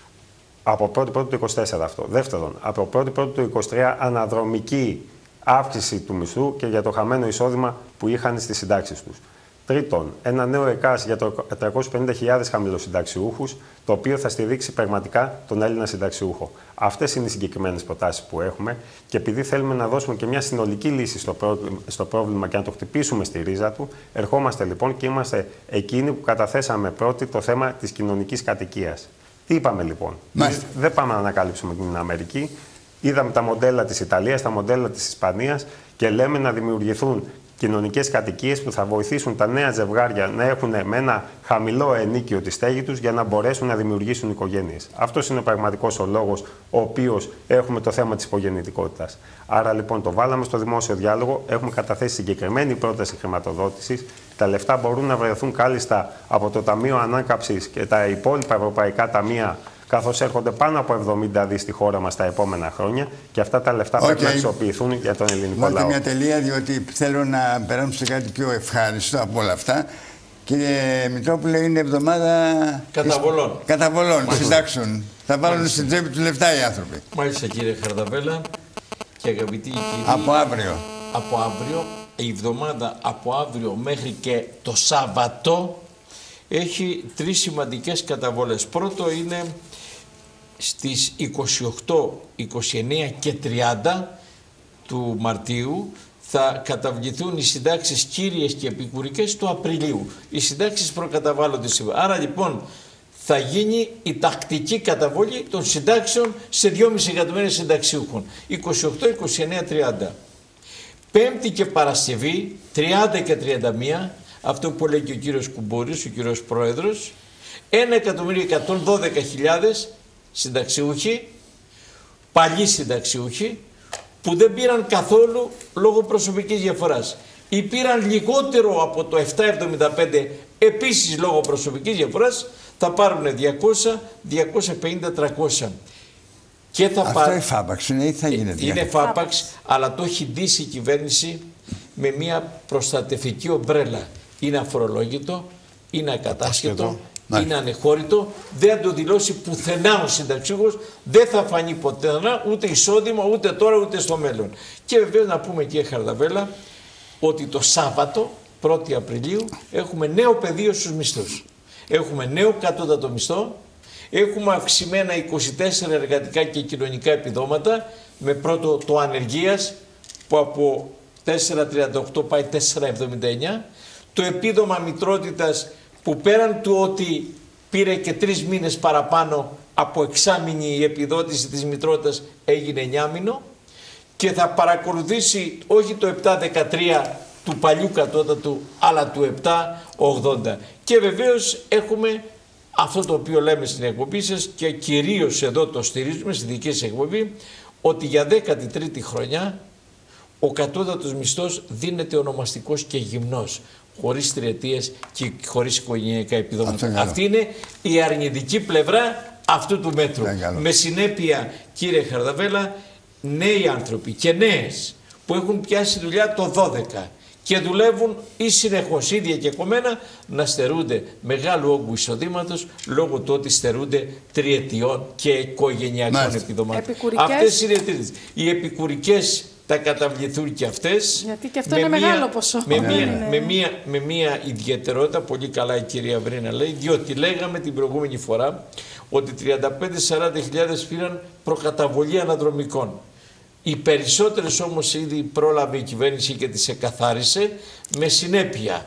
από πρώτη πρώτη του είκοσι τέσσερα αυτό. Δεύτερον, από πρώτη πρώτη του είκοσι τρία αναδρομική αύξηση του μισθού και για το χαμένο εισόδημα που είχαν στις συντάξεις τους. Τρίτον, ένα νέο ΕΚΑΣ για το τριακόσιες πενήντα χιλιάδες χαμηλοσυνταξιούχους, το οποίο θα στηρίξει πραγματικά τον Έλληνα συνταξιούχο. Αυτές είναι οι συγκεκριμένες προτάσεις που έχουμε και επειδή θέλουμε να δώσουμε και μια συνολική λύση στο πρόβλημα, στο πρόβλημα και να το χτυπήσουμε στη ρίζα του, ερχόμαστε λοιπόν και είμαστε εκείνοι που καταθέσαμε πρώτοι το θέμα της κοινωνικής κατοικίας. Τι είπαμε λοιπόν?
Μάλιστα.
Δεν πάμε να ανακαλύψουμε την Αμερική. Είδαμε τα μοντέλα της Ιταλίας, τα μοντέλα της Ισπανίας και λέμε να δημιουργηθούν κοινωνικές κατοικίες που θα βοηθήσουν τα νέα ζευγάρια να έχουν με ένα χαμηλό ενίκιο τη στέγη τους για να μπορέσουν να δημιουργήσουν οικογένειες. Αυτός είναι ο πραγματικός ο λόγος ο οποίος έχουμε το θέμα της υπογεννητικότητας. Άρα λοιπόν το βάλαμε στο δημόσιο διάλογο, έχουμε καταθέσει συγκεκριμένη πρόταση χρηματοδότησης. Τα λεφτά μπορούν να βρεθούν κάλλιστα από το Ταμείο Ανάκαμψης και τα υπόλοιπα ευρωπαϊκά ταμεία, καθώς έρχονται πάνω από εβδομήντα δις στη χώρα μας τα επόμενα χρόνια και αυτά τα λεφτά okay. πρέπει να αξιοποιηθούν για τον ελληνικό
Βάλτε
λαό.
μια τελεία, διότι θέλω να περάσουμε σε κάτι πιο ευχάριστο από όλα αυτά. Κύριε Μητρόπουλε, είναι εβδομάδα
καταβολών.
Καταβολών, συντάξεων. Θα βάλουν στην τσέπη του λεφτά οι άνθρωποι.
Μάλιστα, κύριε Χαρδαβέλα. Και αγαπητοί κύριοι,
από αύριο.
Από αύριο, η εβδομάδα από αύριο μέχρι και το Σάββατο έχει τρεις σημαντικές καταβολές. Πρώτο είναι στις είκοσι οκτώ, είκοσι εννέα και τριάντα του Μαρτίου θα καταβληθούν οι συντάξεις κύριες και επικουρικές του Απριλίου. Οι συντάξεις προκαταβάλλονται σήμερα. Άρα λοιπόν θα γίνει η τακτική καταβολή των συντάξεων σε δυόμισι εκατομμύρια συνταξιούχων. είκοσι οκτώ, είκοσι εννέα, τριάντα. Πέμπτη και Παρασκευή, τριάντα και τριάντα μία, αυτό που λέει και ο κύριος Κουμπούρης, ο κύριος Πρόεδρος, ένα εκατομμύριο εκατόν δώδεκα χιλιάδες συνταξιούχοι, παλιοί συνταξιούχοι, που δεν πήραν καθόλου λόγω προσωπικής διαφοράς. Ή πήραν λιγότερο από το επτακόσια εβδομήντα πέντε επίσης λόγω προσωπικής διαφοράς, θα πάρουν διακόσια, διακόσια πενήντα, τριακόσια. Και θα
Αυτό πά... εφάπαξ είναι ή θα γίνεται?
Είναι εφάπαξ, αλλά το έχει ντύσει η κυβέρνηση με μια προστατευτική ομπρέλα. Είναι αφορολόγητο, είναι ακατάσχετο, είναι ανεχώρητο, δεν θα το δηλώσει πουθενά ο συνταξιούχος, δεν θα φανεί ποτέ ούτε εισόδημα, ούτε τώρα ούτε στο μέλλον. Και βεβαίως να πούμε, κύριε Χαρδαβέλα, ότι το Σάββατο, πρώτη Απριλίου, έχουμε νέο πεδίο στους μισθούς. Έχουμε νέο κατώτατο μισθό, έχουμε αυξημένα είκοσι τέσσερα εργατικά και κοινωνικά επιδόματα, με πρώτο το ανεργίας που από τέσσερα τριάντα οκτώ πάει τέσσερα εβδομήντα εννέα, το επίδομα μητρότητας που πέραν του ότι πήρε και τρεις μήνες παραπάνω από εξάμηνη η επιδότηση της μητρότητας έγινε εννιάμηνο, και θα παρακολουθήσει όχι το επτά δεκατρία του παλιού κατώτατου αλλά του επτά ογδόντα. Και βεβαίως έχουμε αυτό το οποίο λέμε στην εκπομπή σας και κυρίως εδώ το στηρίζουμε στη δική σας εκπομπή, ότι για δέκατη τρίτη χρονιά ο κατώτατος μισθός δίνεται ονομαστικός και γυμνός, χωρίς τριετίες και χωρίς οικογενειακά επιδόματα.
Αυτό
Αυτή είναι η αρνητική πλευρά αυτού του μέτρου. Με συνέπεια, κύριε Χαρδαβέλα, νέοι άνθρωποι και νέες που έχουν πιάσει δουλειά το δώδεκα και δουλεύουν ή συνεχώς ίδια και κομμένα, να στερούνται μεγάλου όγκου εισοδήματος λόγω του ότι στερούνται τριετιών και οικογενειακών επιδομάτων. Αυτές είναι οι τρίτες. Οι επικουρικές θα καταβληθούν και αυτές.
Γιατί και αυτό είναι μία, μεγάλο ποσό.
Με, μία, είναι... με, μία, με μία ιδιαιτερότητα, πολύ καλά η κυρία Βρίνα λέει, διότι λέγαμε την προηγούμενη φορά ότι τριάντα πέντε με σαράντα χιλιάδες πήραν προκαταβολή αναδρομικών. Οι περισσότερες όμως ήδη πρόλαβε η κυβέρνηση και τις εκαθάρισε, με συνέπεια.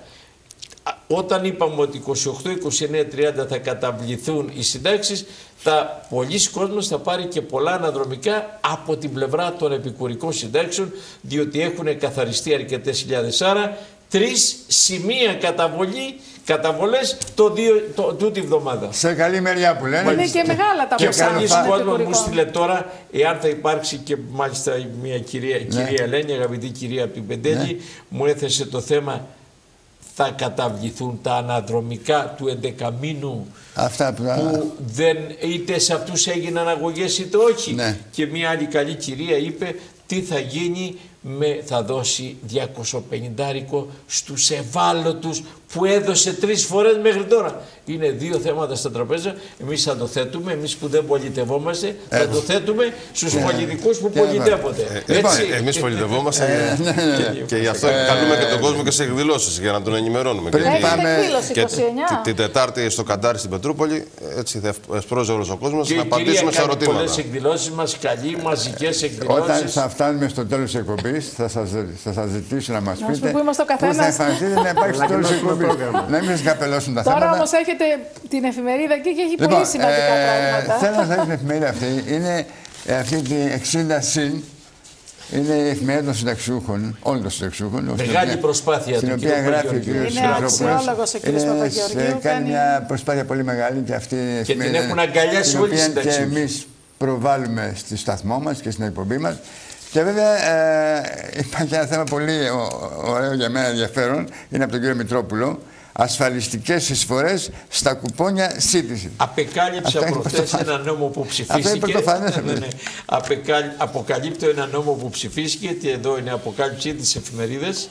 Όταν είπαμε ότι είκοσι οκτώ, είκοσι εννέα, τριάντα θα καταβληθούν οι συντάξεις, τα πολλοί κόσμος θα πάρει και πολλά αναδρομικά από την πλευρά των επικουρικών συντάξεων, διότι έχουν καθαριστεί αρκετές χιλιάδες. Άρα τρεις σημεία καταβολή, καταβολές το δύο, το, τούτη εβδομάδα.
Σε καλή μεριά που λένε.
Είναι και μεγάλα τα ποσά.
Και πολλοί κόσμος μου στείλε τώρα, εάν θα υπάρξει και μάλιστα μια κυρία, ναι. κυρία Ελένη, αγαπητή κυρία από την Πεντέλη, ναι. μου έθεσε το θέμα, θα καταβληθούν τα αναδρομικά του ενδεκαμήνου Αυτά που, που δεν, είτε σε αυτούς έγιναν αγωγές είτε όχι. Ναι. Και μια άλλη καλή κυρία είπε τι θα γίνει, με, θα δώσει διακόσια πενήντα στους ευάλωτους που έδωσε τρεις φορές μέχρι τώρα. Είναι δύο θέματα στα τραπέζα. Εμείς θα το θέτουμε, εμείς που δεν πολιτευόμαστε, ε, θα το θέτουμε στους ε, πολιτικούς που ε, πολιτεύονται.
Ε, ε, εμείς πολιτευόμαστε ε, και, και, και γι' αυτό ε, καλούμε και τον κόσμο και σε εκδηλώσεις για να τον ενημερώνουμε.
Πριν και πάμε
και την Τετάρτη στο Καντάρι στην Πετρούπολη, έτσι θα ευπρόζει όλος ο κόσμος να απαντήσουμε σε ερωτήματα.
Πολλές εκδηλώσεις μας, καλοί, μαζικές εκδηλώσεις.
Όταν θα φτάνουμε στο τέλος της εκπομπής, θα σας, θα σας ζητήσω να μας πείτε
πού θα
εμφανιστείτε να υπάρχει στο τέλος της εκπομπής. Να μην σας καπελώσουν τα
Τώρα
θέματα.
Τώρα όμως έχετε την εφημερίδα εκεί και έχει λοιπόν, πολύ σημαντικά ε, πράγματα.
Θέλω να σας την εφημερίδα αυτή. Είναι αυτή τη εξήντα συν. Είναι η εφημερίδα των συνταξιούχων, όλων των συνταξιούχων.
Μεγάλη προσπάθεια
στην οποία γράφει ο κ.
Είναι αξιόλογος ο κ. Παπαγεωργίου.
Κάνει μια προσπάθεια πολύ μεγάλη και αυτή η
εφημερίδα. Και την έχουν αγκαλιάσει όλοι οι συνταξιούχοι.
Και εμείς προβάλλουμε στη σταθμό μας και στην εκπομπή μας. Και βέβαια ε, υπάρχει ένα θέμα πολύ ωραίο για μένα ενδιαφέρον, είναι από τον κύριο Μητρόπουλο. Ασφαλιστικές εισφορές στα κουπόνια σύντηση.
Απεκάλυψε από προχτές ένα νόμο που ψηφίστηκε. ναι, ναι. Απεκάλυ... Αποκαλύπτω ένα νόμο που ψηφίστηκε, και εδώ είναι αποκάλυψη της εφημερίδας,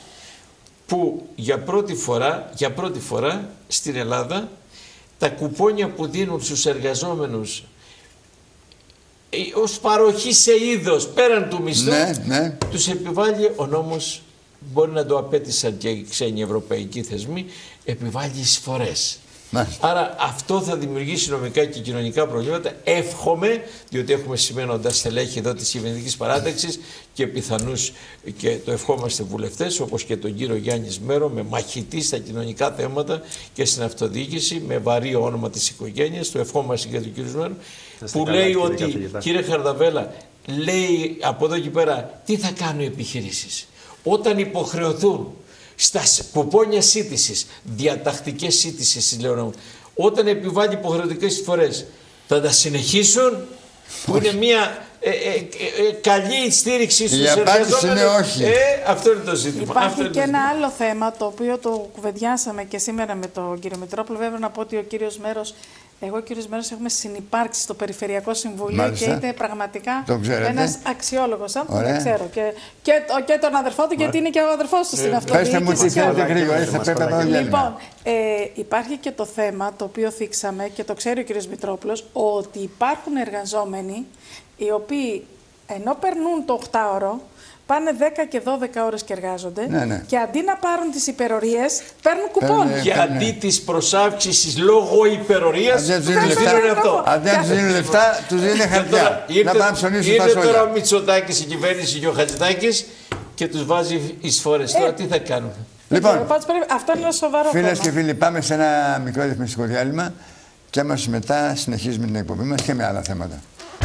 που για πρώτη φορά, για πρώτη φορά στην Ελλάδα τα κουπόνια που δίνουν στους εργαζόμενους ως παροχή σε είδος πέραν του μισθού,
ναι, ναι.
τους επιβάλλει ο νόμος, μπορεί να το απέτησαν και οι ξένοι ευρωπαϊκοί θεσμοί, επιβάλλει εισφορές. Μάλιστα. Άρα αυτό θα δημιουργήσει νομικά και κοινωνικά προβλήματα. Εύχομαι, διότι έχουμε σημαίνοντα στελέχη εδώ της κυβερνητικής παράταξης και πιθανούς, και το ευχόμαστε βουλευτές, όπως και τον κύριο Γιάννη Σμέρο, με μαχητή στα κοινωνικά θέματα και στην αυτοδιοίκηση, με βαρύ όνομα της οικογένειας, το ευχόμαστε και τον κύριο Σμέρο, που λέει κύριε ότι, καθηγητά. Κύριε Χαρδαβέλα, λέει από εδώ και πέρα, τι θα κάνουν οι επιχειρήσεις όταν υποχρεωθούν στα κουπόνια σύντησης, διατακτικές σύντησης, λέω, όταν επιβάλλει υποχρεωτικές εισφορές, θα τα συνεχίσουν, που είναι μια ε, ε, ε, ε, καλή στήριξη στους εργαζόμενους.
Είναι όχι.
Ε, αυτό είναι το ζήτημα.
Υπάρχει
αυτό
και ένα άλλο θέμα, το οποίο το κουβεντιάσαμε και σήμερα με τον κύριο Μητρόπουλο. Βέβαια να πω ότι ο κύριος Μέρος, εγώ και ο κύριος Μέρος έχουμε συνυπάρξει στο Περιφερειακό Συμβούλιο. Μάλιστα. Και είναι πραγματικά ένας αξιόλογος άνθρωπος. Δεν ξέρω. Και, και, και τον αδερφό του, γιατί είναι και ο αδερφός του στην αυτοδιοίκηση.
Πέστε μου τι θέλετε γρήγορα, θα πρέπει να το
Λοιπόν, ε, υπάρχει και το θέμα το οποίο θίξαμε και το ξέρει ο κύριος Μητρόπουλος, ότι υπάρχουν εργαζόμενοι οι οποίοι ενώ περνούν το οκτάωρο, πάνε δέκα και δώδεκα ώρες και εργάζονται, ναι, ναι. Και αντί να πάρουν τις υπερορίες, παίρνουν κουπόνι.
Και αντί της προσάυξησης λόγω υπερορίας,
τους δίνουν αυτό. Αντί να τους δίνουν λεφτά, τους δίνουν χαρτιά.
Ήρθε,
να πάνε να ψωνίσουν τα
ήρθε
σόλια.
τώρα ο Μητσοτάκης, η κυβέρνηση και ο Χατζηδάκης και τους βάζει εισφορές. Ε, τώρα τι θα κάνουν.
Λοιπόν, αυτό είναι ένα σοβαρό θέμα.
Φίλες και φίλοι, πάμε σε ένα μικρό διαφημιστικό διάλειμμα και αμέσως μετά συνεχίζουμε την εκπομπή μας και με άλλα θέματα.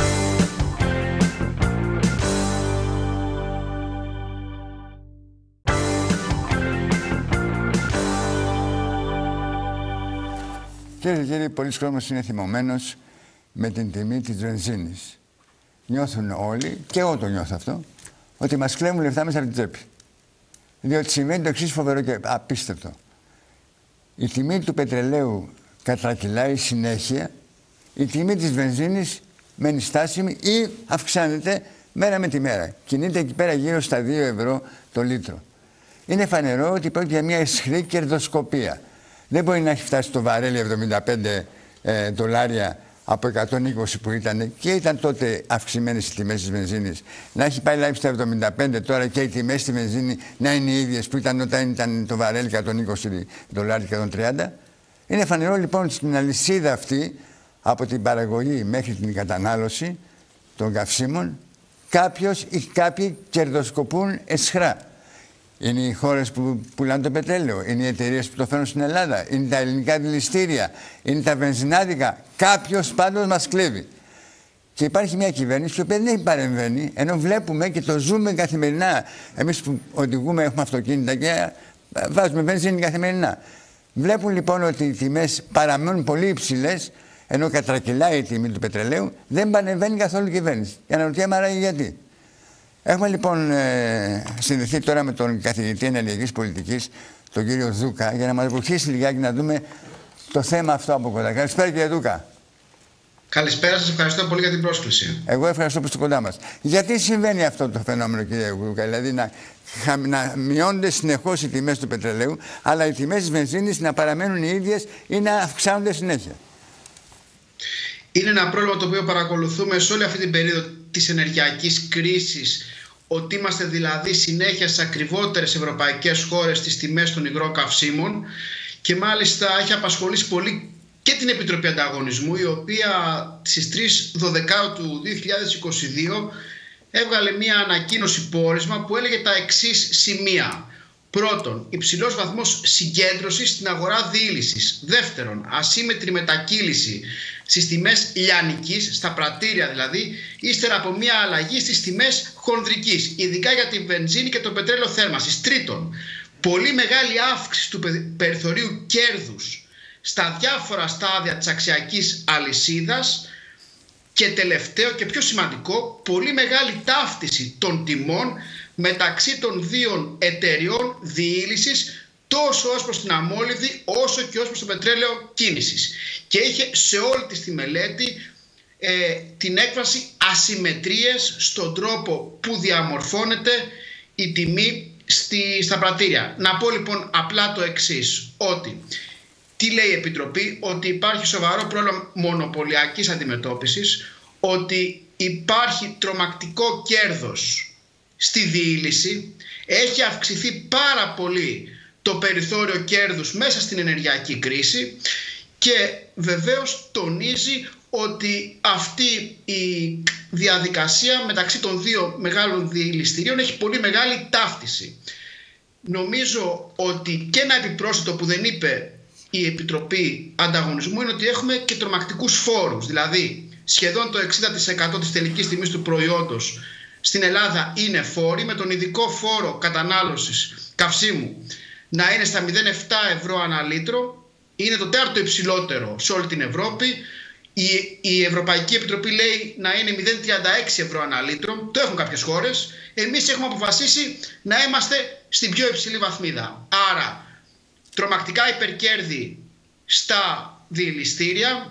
Κύριε και κύριοι, πολλοί κόσμος είναι θυμωμένος με την τιμή της βενζίνης. Νιώθουν όλοι, και εγώ το νιώθω αυτό, ότι μας κλέβουν λεφτά μέσα από την τσέπη. Διότι συμβαίνει το εξής φοβερό και απίστευτο. Η τιμή του πετρελαίου κατρακυλάει συνέχεια, η τιμή της βενζίνης μένει στάσιμη ή αυξάνεται μέρα με τη μέρα. Κινείται εκεί πέρα γύρω στα δύο ευρώ το λίτρο. Είναι φανερό ότι πρόκειται για μια αισχρή κερδοσκοπία. Δεν μπορεί να έχει φτάσει το βαρέλι εβδομήντα πέντε ε, δολάρια από εκατόν είκοσι που ήταν και ήταν τότε αυξημένες οι τιμές της βενζίνης. Να έχει πάει live στα εβδομήντα πέντε τώρα και οι τιμές στη βενζίνη να είναι οι ίδιες που ήταν όταν ήταν το βαρέλι εκατόν είκοσι δολάρια και εκατόν τριάντα. Είναι φανερό λοιπόν ότι στην αλυσίδα αυτή, από την παραγωγή μέχρι την κατανάλωση των καυσίμων, κάποιος ή κάποιοι κερδοσκοπούν αισχρά. Είναι οι χώρες που πουλάνε το πετρέλαιο, είναι οι εταιρείες που το φέρνουν στην Ελλάδα, είναι τα ελληνικά δηληστήρια, είναι τα βενζινάδικα. Κάποιος πάντως μας κλέβει. Και υπάρχει μια κυβέρνηση που δεν παρεμβαίνει, ενώ βλέπουμε και το ζούμε καθημερινά. Εμείς που οδηγούμε, έχουμε αυτοκίνητα και βάζουμε βενζίνη καθημερινά. Βλέπουν λοιπόν ότι οι τιμές παραμένουν πολύ υψηλές, ενώ κατρακυλάει η τιμή του πετρελαίου, δεν παρεμβαίνει καθόλου η κυβέρνηση. Και αναρωτιέμαι άρα γιατί. Έχουμε λοιπόν ε, συνδεθεί τώρα με τον καθηγητή ενεργειακής πολιτικής, τον κύριο Δούκα, για να μας βοηθήσει λιγάκι να δούμε το θέμα αυτό από κοντά. Καλησπέρα κύριε Δούκα.
Καλησπέρα, σας ευχαριστώ πολύ για την πρόσκληση.
Εγώ ευχαριστώ που είστε κοντά μας. Γιατί συμβαίνει αυτό το φαινόμενο κύριε Δούκα, δηλαδή να, να μειώνονται συνεχώς οι τιμές του πετρελαίου, αλλά οι τιμές της βενζίνης να παραμένουν οι ίδιες ή να αυξάνονται συνέχεια?
Είναι ένα πρόβλημα το οποίο παρακολουθούμε σε όλη αυτή την περίοδο της ενεργειακής κρίσης, ότι είμαστε δηλαδή συνέχεια στις ακριβότερες ευρωπαϊκές χώρες στις τιμές των υγρών καυσίμων, και μάλιστα έχει απασχολήσει πολύ και την Επιτροπή Ανταγωνισμού, η οποία στις τρεις Δεκεμβρίου του δύο χιλιάδες είκοσι δύο έβγαλε μια ανακοίνωση πόρισμα που έλεγε τα εξής σημεία. Πρώτον, υψηλός βαθμός συγκέντρωσης στην αγορά διήλυσης. Δεύτερον, ασύμμετρη μετακύληση στις τιμές λιανικής, στα πρατήρια δηλαδή, ύστερα από μια αλλαγή στις τιμές χονδρικής, ειδικά για τη βενζίνη και το πετρέλαιο θέρμανσης. Τρίτον, πολύ μεγάλη αύξηση του περιθωρίου κέρδους στα διάφορα στάδια της αξιακής αλυσίδας. Και τελευταίο και πιο σημαντικό, πολύ μεγάλη ταύτιση των τιμών μεταξύ των δύο εταιριών διήλυσης, τόσο ως προς την αμόλυβδη όσο και ως προς το πετρέλαιο κίνησης. Και είχε σε όλη της τη μελέτη ε, την έκφραση ασυμμετρίες στον τρόπο που διαμορφώνεται η τιμή στη, στα πρατήρια. Να πω λοιπόν απλά το εξής, ότι τι λέει η Επιτροπή? Ότι υπάρχει σοβαρό πρόβλημα μονοπωλιακής αντιμετώπισης, ότι υπάρχει τρομακτικό κέρδος στη διήλυση, έχει αυξηθεί πάρα πολύ το περιθώριο κέρδους μέσα στην ενεργειακή κρίση και βεβαίως τονίζει ότι αυτή η διαδικασία μεταξύ των δύο μεγάλων διηληστηρίων έχει πολύ μεγάλη ταύτιση. Νομίζω ότι και ένα επιπρόσθετο που δεν είπε η Επιτροπή Ανταγωνισμού είναι ότι έχουμε και τρομακτικούς φόρους. Δηλαδή σχεδόν το εξήντα τοις εκατό της τελικής τιμής του προϊόντος στην Ελλάδα είναι φόροι, με τον ειδικό φόρο κατανάλωσης καυσίμου να είναι στα μηδέν κόμμα επτά ευρώ ανά λίτρο. Είναι το τέταρτο υψηλότερο σε όλη την Ευρώπη. Η, η Ευρωπαϊκή Επιτροπή λέει να είναι μηδέν κόμμα τριάντα έξι ευρώ ανά λίτρο. Το έχουν κάποιες χώρες. Εμείς έχουμε αποφασίσει να είμαστε στην πιο υψηλή βαθμίδα. Άρα τρομακτικά υπερκέρδη στα διηληστήρια.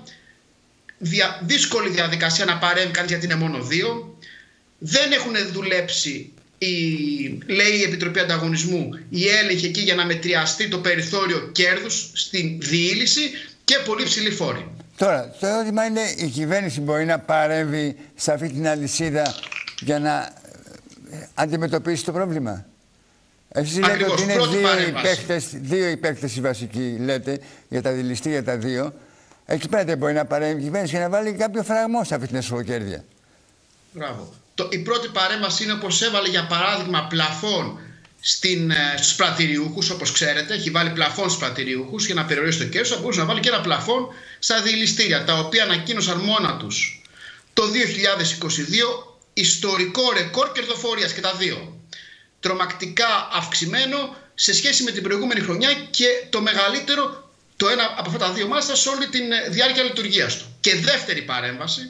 Δια, δύσκολη διαδικασία να παρέμβει κανείς γιατί είναι μόνο δύο. Δεν έχουν δουλέψει, η, λέει η Επιτροπή Ανταγωνισμού, η έλεγχη εκεί για να μετριαστεί το περιθώριο κέρδους στην διήλυση και πολύ ψηλή φόρη.
Τώρα, το ερώτημα είναι, η κυβέρνηση μπορεί να παρέμβει σε αυτή την αλυσίδα για να αντιμετωπίσει το πρόβλημα? Εσείς λέτε ότι είναι δύο οι, παίκτες, δύο οι παίκτες οι βασικοί, λέτε, για τα δηληστήρια τα δύο. Εκεί πέρα δεν μπορεί να παρέμβει η κυβέρνηση και να βάλει κάποιο φραγμό σε αυτή την εσωκέρδεια?
Μπράβο. Το, η πρώτη παρέμβαση είναι όπως έβαλε για παράδειγμα πλαφόν στην, στους πρατηριούχους, όπως ξέρετε. Έχει βάλει πλαφόν στους πρατηριούχους για να περιορίσει το κέρδος. Θα μπορούσε να βάλει και ένα πλαφόν στα διηληστήρια, τα οποία ανακοίνωσαν μόνα τους το δύο χιλιάδες είκοσι δύο ιστορικό ρεκόρ κερδοφορίας και τα δύο. Τρομακτικά αυξημένο σε σχέση με την προηγούμενη χρονιά και το μεγαλύτερο, το ένα από αυτά τα δύο μάλιστα, σε όλη τη διάρκεια λειτουργίας του. Και δεύτερη παρέμβαση,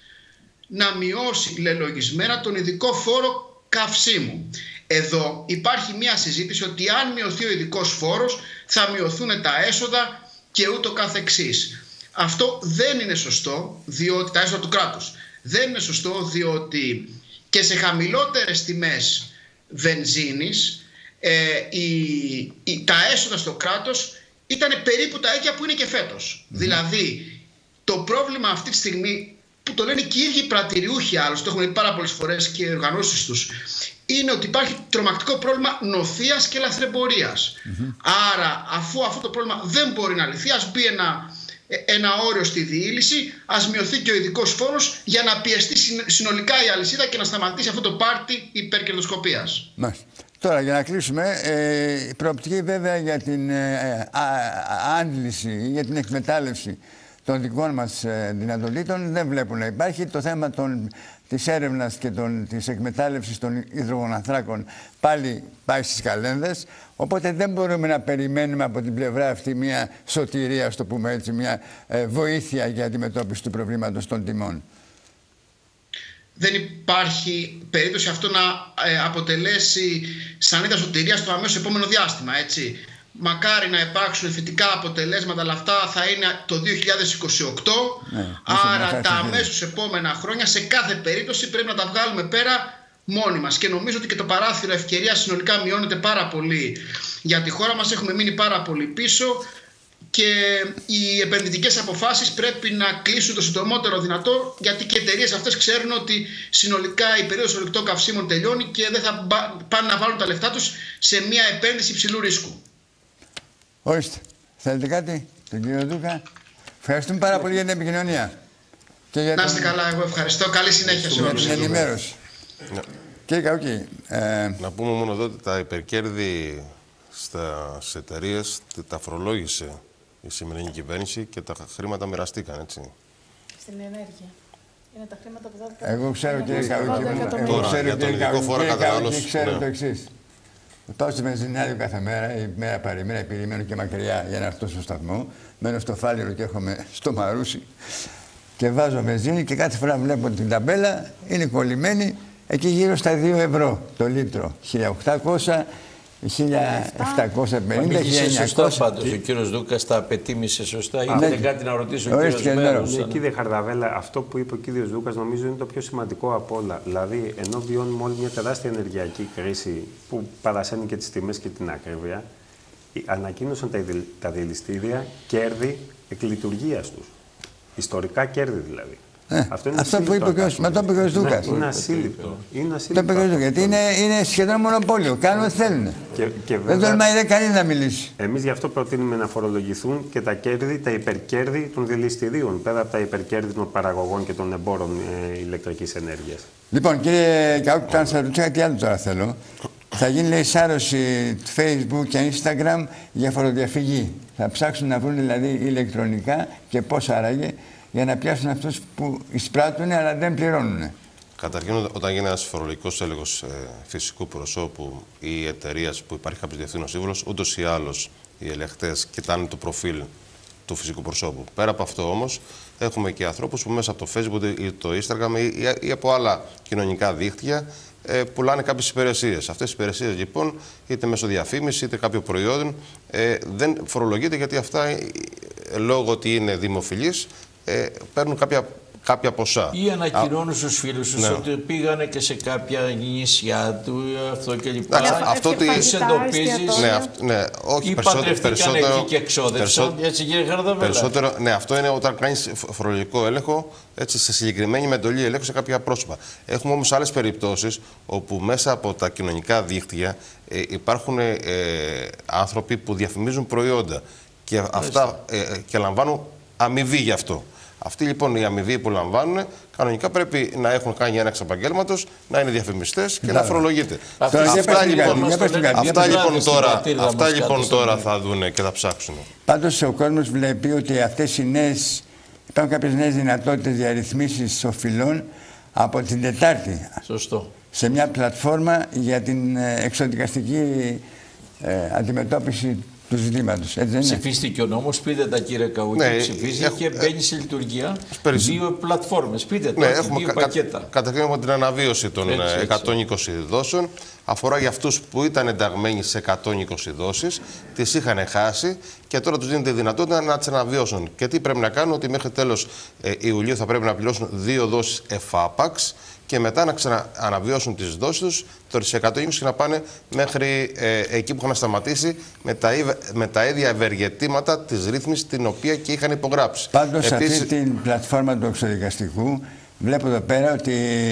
να μειώσει λελογισμένα τον ειδικό φόρο καυσίμου. Εδώ υπάρχει μια συζήτηση ότι αν μειωθεί ο ειδικός φόρος θα μειωθούν τα έσοδα και ούτω καθεξής. Αυτό δεν είναι σωστό, διότι τα έσοδα του κράτους. Δεν είναι σωστό, διότι και σε χαμηλότερες τιμές βενζίνης ε, η, η, τα έσοδα στο κράτος ήταν περίπου τα ίδια που είναι και φέτος. Mm-hmm. Δηλαδή το πρόβλημα αυτή τη στιγμή, που το λένε και οι ίδιοι πρατηριούχοι άλλωστε, το έχουν πει πάρα πολλές φορές και οι οργανώσεις τους, είναι ότι υπάρχει τρομακτικό πρόβλημα νοθείας και λαθρεμπορίας. Mm-hmm. Άρα αφού αυτό το πρόβλημα δεν μπορεί να λυθεί, ας μπει ένα, ένα όριο στη διήλυση, ας μειωθεί και ο ειδικός φόρος για να πιεστεί συνολικά η αλυσίδα και να σταματήσει αυτό το πάρτι υπερκερδοσκοπίας. Μάλιστα.
Τώρα, για να κλείσουμε, ε, η προοπτική βέβαια για την ε, α, α, άντληση, για την εκμετάλλευση των δικών μας ε, δυνατοτήτων δεν βλέπουν να υπάρχει. Το θέμα των, της έρευνας και των, της εκμετάλλευσης των υδρογοναθράκων πάλι πάει στις καλένδες. Οπότε δεν μπορούμε να περιμένουμε από την πλευρά αυτή μια σωτηρία, στο πούμε έτσι, μια ε, βοήθεια για αντιμετώπιση του προβλήματος των τιμών.
Δεν υπάρχει περίπτωση αυτό να ε, αποτελέσει σανίδα σωτηρίας στο αμέσως επόμενο διάστημα, έτσι. Μακάρι να υπάρξουν θετικά αποτελέσματα, αλλά αυτά θα είναι το δύο χιλιάδες είκοσι οκτώ. Ναι, άρα τα αμέσως επόμενα χρόνια σε κάθε περίπτωση πρέπει να τα βγάλουμε πέρα μόνοι μας. Και νομίζω ότι και το παράθυρο ευκαιρίας συνολικά μειώνεται πάρα πολύ για τη χώρα μας. Έχουμε μείνει πάρα πολύ πίσω και οι επενδυτικές αποφάσεις πρέπει να κλείσουν το συντομότερο δυνατό, γιατί και οι εταιρείες αυτές ξέρουν ότι συνολικά η περίοδος ορυκτών καυσίμων τελειώνει και δεν θα πάνε να βάλουν τα λεφτά τους σε μια επένδυση υψηλού ρίσκου.
Ορίστε. Θέλετε κάτι, τον κύριο Δούκα? Ευχαριστούμε πάρα πολύ για την επικοινωνία.
Και για να είστε τον... καλά, εγώ ευχαριστώ. Καλή συνέχεια σε όλους.
Για την ενημέρωση.
Ναι.
Κύριε Καουκή. Ε...
Να πούμε μόνο εδώ ότι τα υπερκέρδη στις εταιρείες τα φορολόγησε η σημερινή κυβέρνηση και τα χρήματα μοιραστήκαν, έτσι.
Στην ενέργεια. Είναι τα χρήματα που δόθηκαν.
Εγώ ξέρω, κύριε Καουκή, εγώ ξέρω, κύριε Καουκή, ξέρω το εξής. Πάω στη βενζινάδιο κάθε μέρα, η μέρα παρημέρα, επειδή μένω και μακριά για να έρθω στο σταθμό. Μένω στο Φάληρο και έρχομαι στο Μαρούσι και βάζω βενζίνη και κάθε φορά βλέπω την ταμπέλα, είναι κολλημένη εκεί γύρω στα δύο ευρώ το λίτρο. χίλια οκτακόσια, χίλια επτακόσια πενήντα, χίλια εννιακόσια.
Σωστά πάντως ο κύριος Δούκας τα απαιτήμησε σωστά. Ήθελε κάτι να ρωτήσει ο κύριος Μέρος.
Ναι, κύριε Χαρδαβέλα, αυτό που είπε ο κύριος Δούκας νομίζω είναι το πιο σημαντικό από όλα. Δηλαδή, ενώ βιώνουμε όλη μια τεράστια ενεργειακή κρίση που παρασένει και τις τιμές και την ακρίβεια, ανακοίνωσαν τα, τα διελιστήρια κέρδη εκ λειτουργίας τους. Ιστορικά κέρδη δηλαδή.
Ε, αυτό είναι αυτό που είπε ο κ. Δούκας.
Είναι ασύλληπτο. Είναι
ασύλληπτο. Το είπε γιατί είναι, είναι σχεδόν μονοπόλιο. Κάνουν ό,τι θέλουν.
Και, και
δεν τολμάει κανείς να μιλήσει.
Εμείς γι' αυτό προτείνουμε να φορολογηθούν και τα κέρδη, τα υπερκέρδη των δηληστηρίων, πέρα από τα υπερκέρδη των παραγωγών και των εμπόρων ε, ηλεκτρικής ενέργειας.
Λοιπόν, κύριε Καούκη, αν σας ρωτήσω κάτι άλλο τώρα θέλω. Θα γίνει, λέει, σάρωση Facebook και Instagram για φοροδιαφυγή. Θα ψάξουν να βρουν δηλαδή ηλεκτρονικά και πώς άραγε για να πιάσουν αυτούς που εισπράττουν αλλά δεν πληρώνουν.
Καταρχήν, όταν γίνει ένας φορολογικός έλεγχος ε, φυσικού προσώπου ή εταιρείας που υπάρχει κάποιος διευθύνων σύμβουλος, ούτως ή άλλως οι ελεγχτές κοιτάνε το προφίλ του φυσικού προσώπου. Πέρα από αυτό όμως, έχουμε και ανθρώπους που μέσα από το Facebook ή το Instagram ή, ή από άλλα κοινωνικά δίκτυα ε, πουλάνε κάποιες υπηρεσίες. Αυτές οι υπηρεσίες λοιπόν, είτε μέσω διαφήμιση είτε κάποιο προϊόν, ε, δεν φορολογείται γιατί αυτά, ε, λόγω ότι είναι δημοφιλείς, ε, παίρνουν κάποια, κάποια ποσά.
Ή ανακοινώνουν στους φίλους τους, ναι, ότι πήγανε και σε κάποια νησιά του, αυτό και λοιπά.
Αυτό ότι
εντοπίζεις.
Ναι, ναι, όχι,
ή
περισσότερο, περισσότερο,
εκεί και εξόδευσαν, έτσι κύριε Χαρδαβέλα.
Περισσότερο, ναι, αυτό είναι όταν κάνεις φορολογικό έλεγχο, έτσι, σε συγκεκριμένη μετολή ελέγχου σε κάποια πρόσωπα. Έχουμε όμως άλλες περιπτώσεις όπου μέσα από τα κοινωνικά δίκτυα ε, υπάρχουν ε, άνθρωποι που διαφημίζουν προϊόντα και, αυτά, ε, και λαμβάνουν αμοιβή γι' αυτό. Αυτοί λοιπόν οι αμοιβοί που λαμβάνουν κανονικά πρέπει να έχουν κάνει έναρξη επαγγέλματος, να είναι διαφημιστές και να φορολογείται. Αυτά λοιπόν τώρα θα δουν και θα ψάξουν.
Πάντως ο κόσμος βλέπει ότι αυτές οι νέες, υπάρχουν κάποιες νέες δυνατότητες για ρυθμίσεις οφειλών από την Τετάρτη.
Σωστό.
Σε μια πλατφόρμα για την εξοδικαστική ε, αντιμετώπιση του ζητήματος.
Ψηφίστηκε ο νόμος, πείτε τα κύριε Καούκη, ναι, ψηφίστηκε και μπαίνει σε λειτουργία περισ... δύο πλατφόρμες. Πείτε τα, ναι, έχουμε δύο κα, πακέτα.
Καταρχήν έχουμε την αναβίωση των έτσι, έτσι. εκατόν είκοσι δόσεων. Αφορά για αυτούς που ήταν ενταγμένοι σε εκατόν είκοσι δόσεις, τις είχαν χάσει και τώρα τους δίνεται η δυνατότητα να τις αναβιώσουν. Και τι πρέπει να κάνουν, ότι μέχρι τέλος ε, Ιουλίου θα πρέπει να πληρώσουν δύο δόσεις εφάπαξ και μετά να ξανααναβιώσουν τις δόσεις τους, το εκατόν είκοσι και να πάνε μέχρι ε, εκεί που είχαν σταματήσει με τα, με τα ίδια ευεργετήματα της ρύθμισης την οποία και είχαν υπογράψει.
Πάντως σε Επίσης... αυτή την πλατφόρμα του εξοδικαστικού βλέπω εδώ πέρα ότι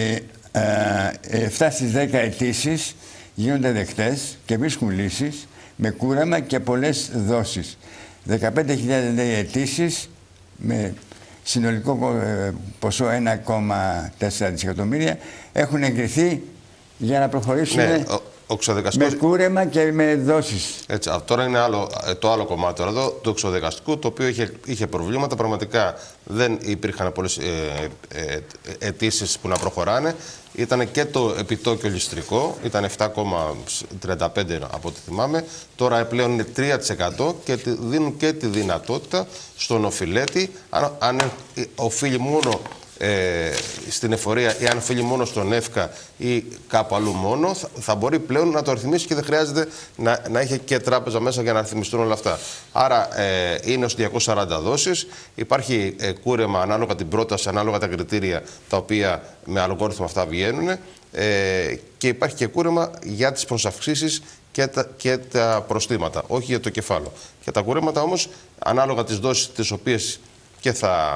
ε, επτά στις δέκα αιτήσεις γίνονται δεκτές και βρίσκουν λύσεις με κούραμα και πολλές δόσεις. δεκαπέντε χιλιάδες λέει αιτήσεις με συνολικό ποσό ένα κόμμα τέσσερα δισεκατομμύρια έχουν εγκριθεί για να προχωρήσουν, ναι, ο, ο
εξοδικαστικός...
με κούρεμα και με δόσεις.
Έτσι, τώρα είναι άλλο, το άλλο κομμάτι τώρα εδώ, του εξοδικαστικού, το οποίο είχε, είχε προβλήματα. Πραγματικά δεν υπήρχαν πολλές ε, ε, αιτήσεις που να προχωράνε. Ήταν και το επιτόκιο ληστρικό, ήταν επτά κόμμα τριάντα πέντε από ό,τι θυμάμαι. Τώρα πλέον είναι τρία τοις εκατό και δίνουν και τη δυνατότητα στον οφειλέτη, αν, αν οφείλει μόνο ε, στην εφορία ή αν οφείλει μόνο στον ΕΦΚΑ ή κάπου αλλού μόνο, θα, θα μπορεί πλέον να το αριθμίσει και δεν χρειάζεται να, να έχει και τράπεζα μέσα για να αριθμιστούν όλα αυτά. Άρα ε, είναι ως διακόσιες σαράντα δόσεις. Υπάρχει ε, κούρεμα ανάλογα την πρόταση, ανάλογα τα κριτήρια τα οποία με αλγόριθμα αυτά βγαίνουν. Ε, και υπάρχει και κούρεμα για τις προσαυξήσεις και τα, και τα προστήματα, όχι για το κεφάλαιο. Και τα κούρεματα όμως, ανάλογα τις δόσεις τις οποίες και θα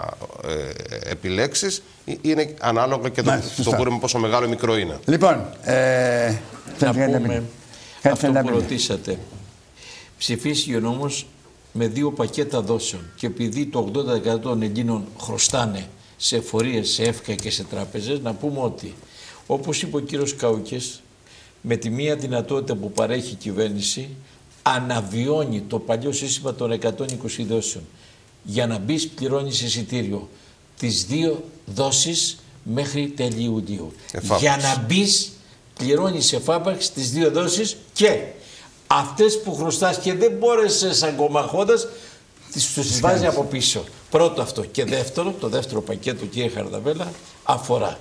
ε, επιλέξεις, είναι ανάλογα και το, το κούρεμα πόσο μεγάλο ή μικρό είναι.
Λοιπόν, ε,
να πούμε αυτό που ρωτήσατε. Ψηφίστηκε ο νόμος με δύο πακέτα δόσεων και επειδή το ογδόντα τοις εκατό των Ελλήνων χρωστάνε σε εφορίες, σε ΕΦΚΑ και σε τράπεζες, να πούμε ότι, όπως είπε ο κύριος Καούκης, με τη μία δυνατότητα που παρέχει η κυβέρνηση, αναβιώνει το παλιό σύστημα των εκατόν είκοσι δόσεων. Για να μπεις πληρώνεις εισιτήριο τις δύο δόσεις μέχρι τέλη Ιουλίου. Εφάπαξ. Για να μπεις πληρώνεις εφάπαξ τις δύο δόσεις και αυτές που χρωστάς και δεν μπόρεσες αγκομαχώντας, τους βάζει από πίσω. Πρώτο αυτό. Και δεύτερο, το δεύτερο πακέτο, κύριε Χαρδαβέλα, αφορά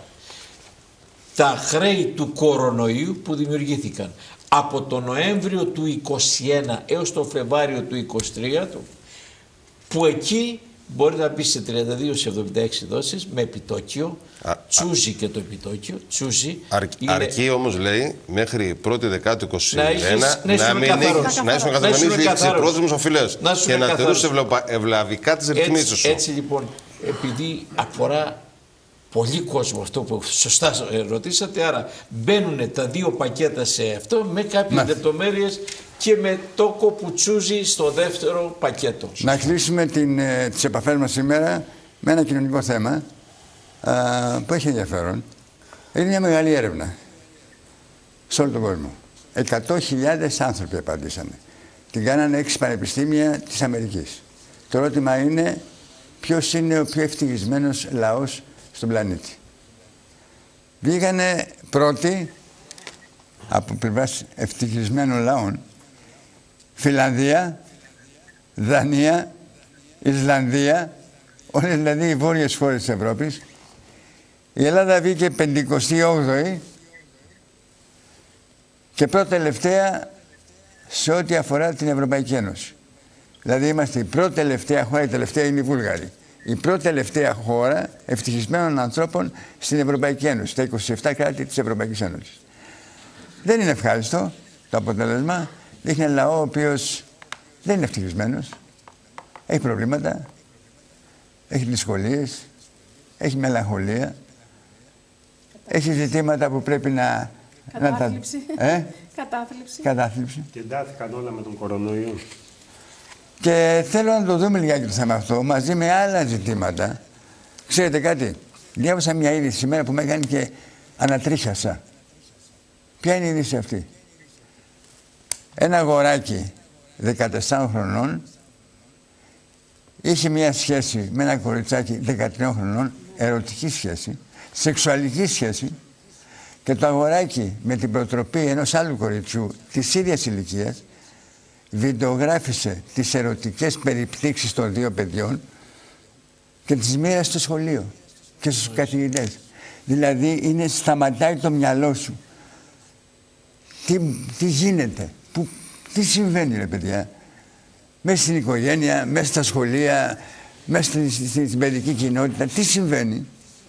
τα χρέη του κορονοϊού που δημιουργήθηκαν από τον Νοέμβριο του είκοσι ένα έως τον Φλεβάριο του είκοσι τρία, που εκεί μπορεί να μπει σε τριάντα δύο σε εβδομήντα έξι δόσεις με επιτόκιο, α, τσούζει α, και το επιτόκιο, τσούζει.
Αρ, είναι... Αρκεί όμως, λέει, μέχρι πρώτη δεκάτου είκοσι ένα να μην ήσουν καθαρομενείς σε πρόθυμους οφειλές και να τηρούς ευλαβικά τις ρυθμίσεις σου.
Έτσι λοιπόν, επειδή αφορά πολύ κόσμο αυτό που σωστά ρωτήσατε. Άρα μπαίνουν τα δύο πακέτα σε αυτό με κάποιες λεπτομέρειες και με τόκο που τσούζει στο δεύτερο πακέτο.
Να κλείσουμε την, ε, τις επαφές μας σήμερα με ένα κοινωνικό θέμα α, που έχει ενδιαφέρον. Είναι μια μεγάλη έρευνα σε όλο τον κόσμο. εκατό χιλιάδες άνθρωποι απαντήσανε. Την κάνανε έξι πανεπιστήμια της Αμερικής. Το ερώτημα είναι ποιος είναι ο πιο ευτυχισμένος λαός στον πλανήτη. Βγήκανε πρώτοι από πλευράς ευτυχισμένων λαών Φιλανδία, Δανία, Ισλανδία, όλες δηλαδή οι βόρειες χώρες της Ευρώπης. Η Ελλάδα βγήκε πενηκοστή όγδοη και πρώτα τελευταία σε ό,τι αφορά την Ευρωπαϊκή Ένωση. Δηλαδή είμαστε η πρώτη τελευταία χώρα, η τελευταία είναι η Βούλγαρη. Η πρώτη τελευταία χώρα ευτυχισμένων ανθρώπων στην Ευρωπαϊκή Ένωση, στα είκοσι επτά κράτη της Ευρωπαϊκής Ένωσης. Δεν είναι ευχάριστο το αποτέλεσμα. Δείχνει ένα λαό ο οποίος δεν είναι ευτυχισμένος, έχει προβλήματα, έχει δυσκολίες, έχει μελαγχολία, έχει ζητήματα που πρέπει να...
Κατάθλιψη.
Να τα... ε?
Κατάθλιψη.
Κατάθλιψη.
Και εντάθηκαν όλα με τον κορονοϊό.
Και θέλω να το δούμε λιγάκι το θέμα αυτό, μαζί με άλλα ζητήματα. Ξέρετε κάτι, διάβασα μια είδηση σήμερα που με έκανε και ανατρίχιασα. Ποια είναι η είδηση αυτή? Ένα αγοράκι δεκατεσσάρων χρονών είχε μια σχέση με ένα κοριτσάκι δεκατρία χρονών, ερωτική σχέση, σεξουαλική σχέση, και το αγοράκι με την προτροπή ενός άλλου κοριτσιού της ίδιας ηλικίας βιντεογράφησε τις ερωτικές περιπτύξεις των δύο παιδιών και τις μοίρασε στο σχολείο και στους καθηγητές. Δηλαδή είναι, σταματάει το μυαλό σου. Τι, τι γίνεται, που, τι συμβαίνει ρε παιδιά, μέσα στην οικογένεια, μέσα στα σχολεία, μέσα στην, στην, στην παιδική κοινότητα, τι συμβαίνει.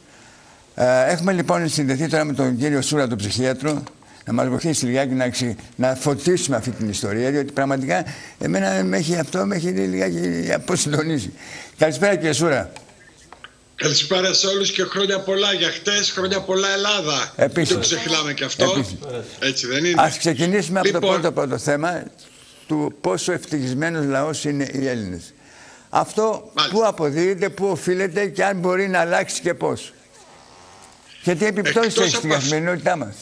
Ε, έχουμε λοιπόν συνδεθεί τώρα με τον κύριο Σούρα, τον ψυχίατρο, να μας βοηθήσει λιγάκι να, ξυ... να φωτίσουμε αυτή την ιστορία, διότι πραγματικά εμένα με έχει αυτό, με έχει λιγάκι αποσυντονίσει. Καλησπέρα κύριε Σούρα.
Καλησπέρα σε όλους και χρόνια πολλά για χτες, χρόνια πολλά Ελλάδα.
Επίσης.
Το ξεχνάμε και αυτό.
Επίσης.
Έτσι δεν είναι?
Ας ξεκινήσουμε λοιπόν από το πρώτο πρώτο θέμα του πόσο ευτυχισμένος λαός είναι οι Έλληνες. Αυτό Μάλιστα. Πού αποδίδεται, πού οφείλεται και αν μπορεί να αλλάξει και πώς. Και τι επιπτώσεις έχει στην καθημερινότητά μας.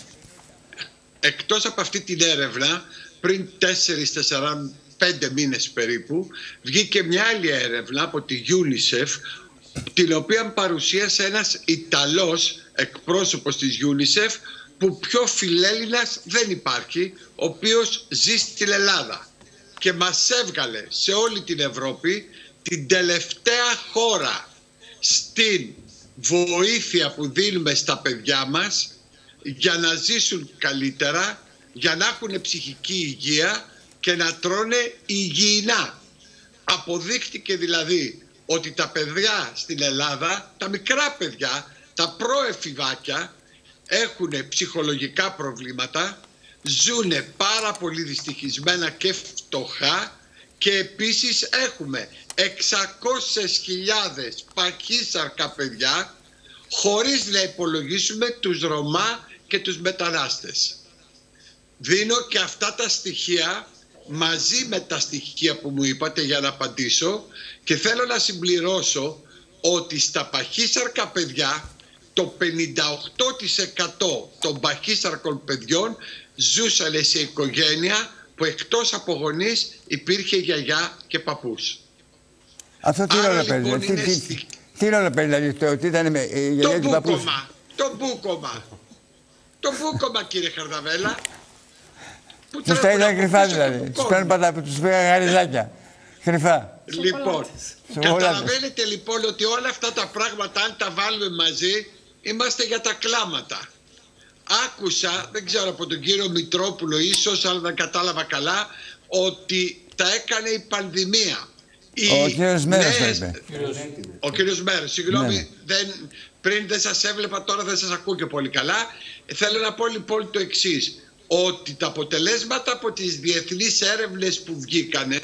Εκτός από αυτή την έρευνα, πριν τέσσερις, τέσσερα, πέντε μήνες περίπου, βγήκε μια άλλη έρευνα από τη UNICEF, την οποία παρουσίασε ένας Ιταλός εκπρόσωπος της UNICEF, που πιο φιλέλληνας δεν υπάρχει, ο οποίος ζει στην Ελλάδα. Και μας έβγαλε σε όλη την Ευρώπη την τελευταία χώρα στην βοήθεια που δίνουμε στα παιδιά μας για να ζήσουν καλύτερα, για να έχουν ψυχική υγεία και να τρώνε υγιεινά. Αποδείχτηκε δηλαδή ότι τα παιδιά στην Ελλάδα, τα μικρά παιδιά, τα προεφηβάκια, έχουν ψυχολογικά προβλήματα, ζουν πάρα πολύ δυστυχισμένα και φτωχά, και επίσης έχουμε εξακόσιες χιλιάδες παχύσαρκα παιδιά, χωρίς να υπολογίσουμε τους Ρωμά και τους μετανάστες. Δίνω και αυτά τα στοιχεία μαζί με τα στοιχεία που μου είπατε για να απαντήσω, και θέλω να συμπληρώσω ότι στα παχύσαρκα παιδιά το πενήντα οκτώ τοις εκατό των παχύσαρκων παιδιών ζούσαν σε οικογένεια που εκτός από γονείς υπήρχε γιαγιά και παππούς.
Αυτό τι ρόλο παίζει, λοιπόν, τι, τι, τι, τι ρόλο παίζει, δηλαδή το ότι ήταν με η γιαγιά και παππούς.
Το μπούκομα, το μπούκομα κύριε Χαρδαβέλα.
Τους τα είδα κρυφά δηλαδή, τους παίρνουν πάντα, τους πήγαν γαριζάκια, κρυφά.
Λοιπόν, καταλαβαίνετε λοιπόν ότι όλα αυτά τα πράγματα αν τα βάλουμε μαζί είμαστε για τα κλάματα. Άκουσα, δεν ξέρω από τον κύριο Μητρόπουλο ίσως, αλλά δεν κατάλαβα καλά, ότι τα έκανε η πανδημία.
Ο κύριος Μέρος το είπε.
Ο κύριος Μέρος, συγγνώμη, ναι. δεν, πριν δεν σας έβλεπα, τώρα δεν σας ακούω και πολύ καλά. Θέλω να πω λοιπόν το εξής, ότι τα αποτελέσματα από τις διεθνείς έρευνες που βγήκανε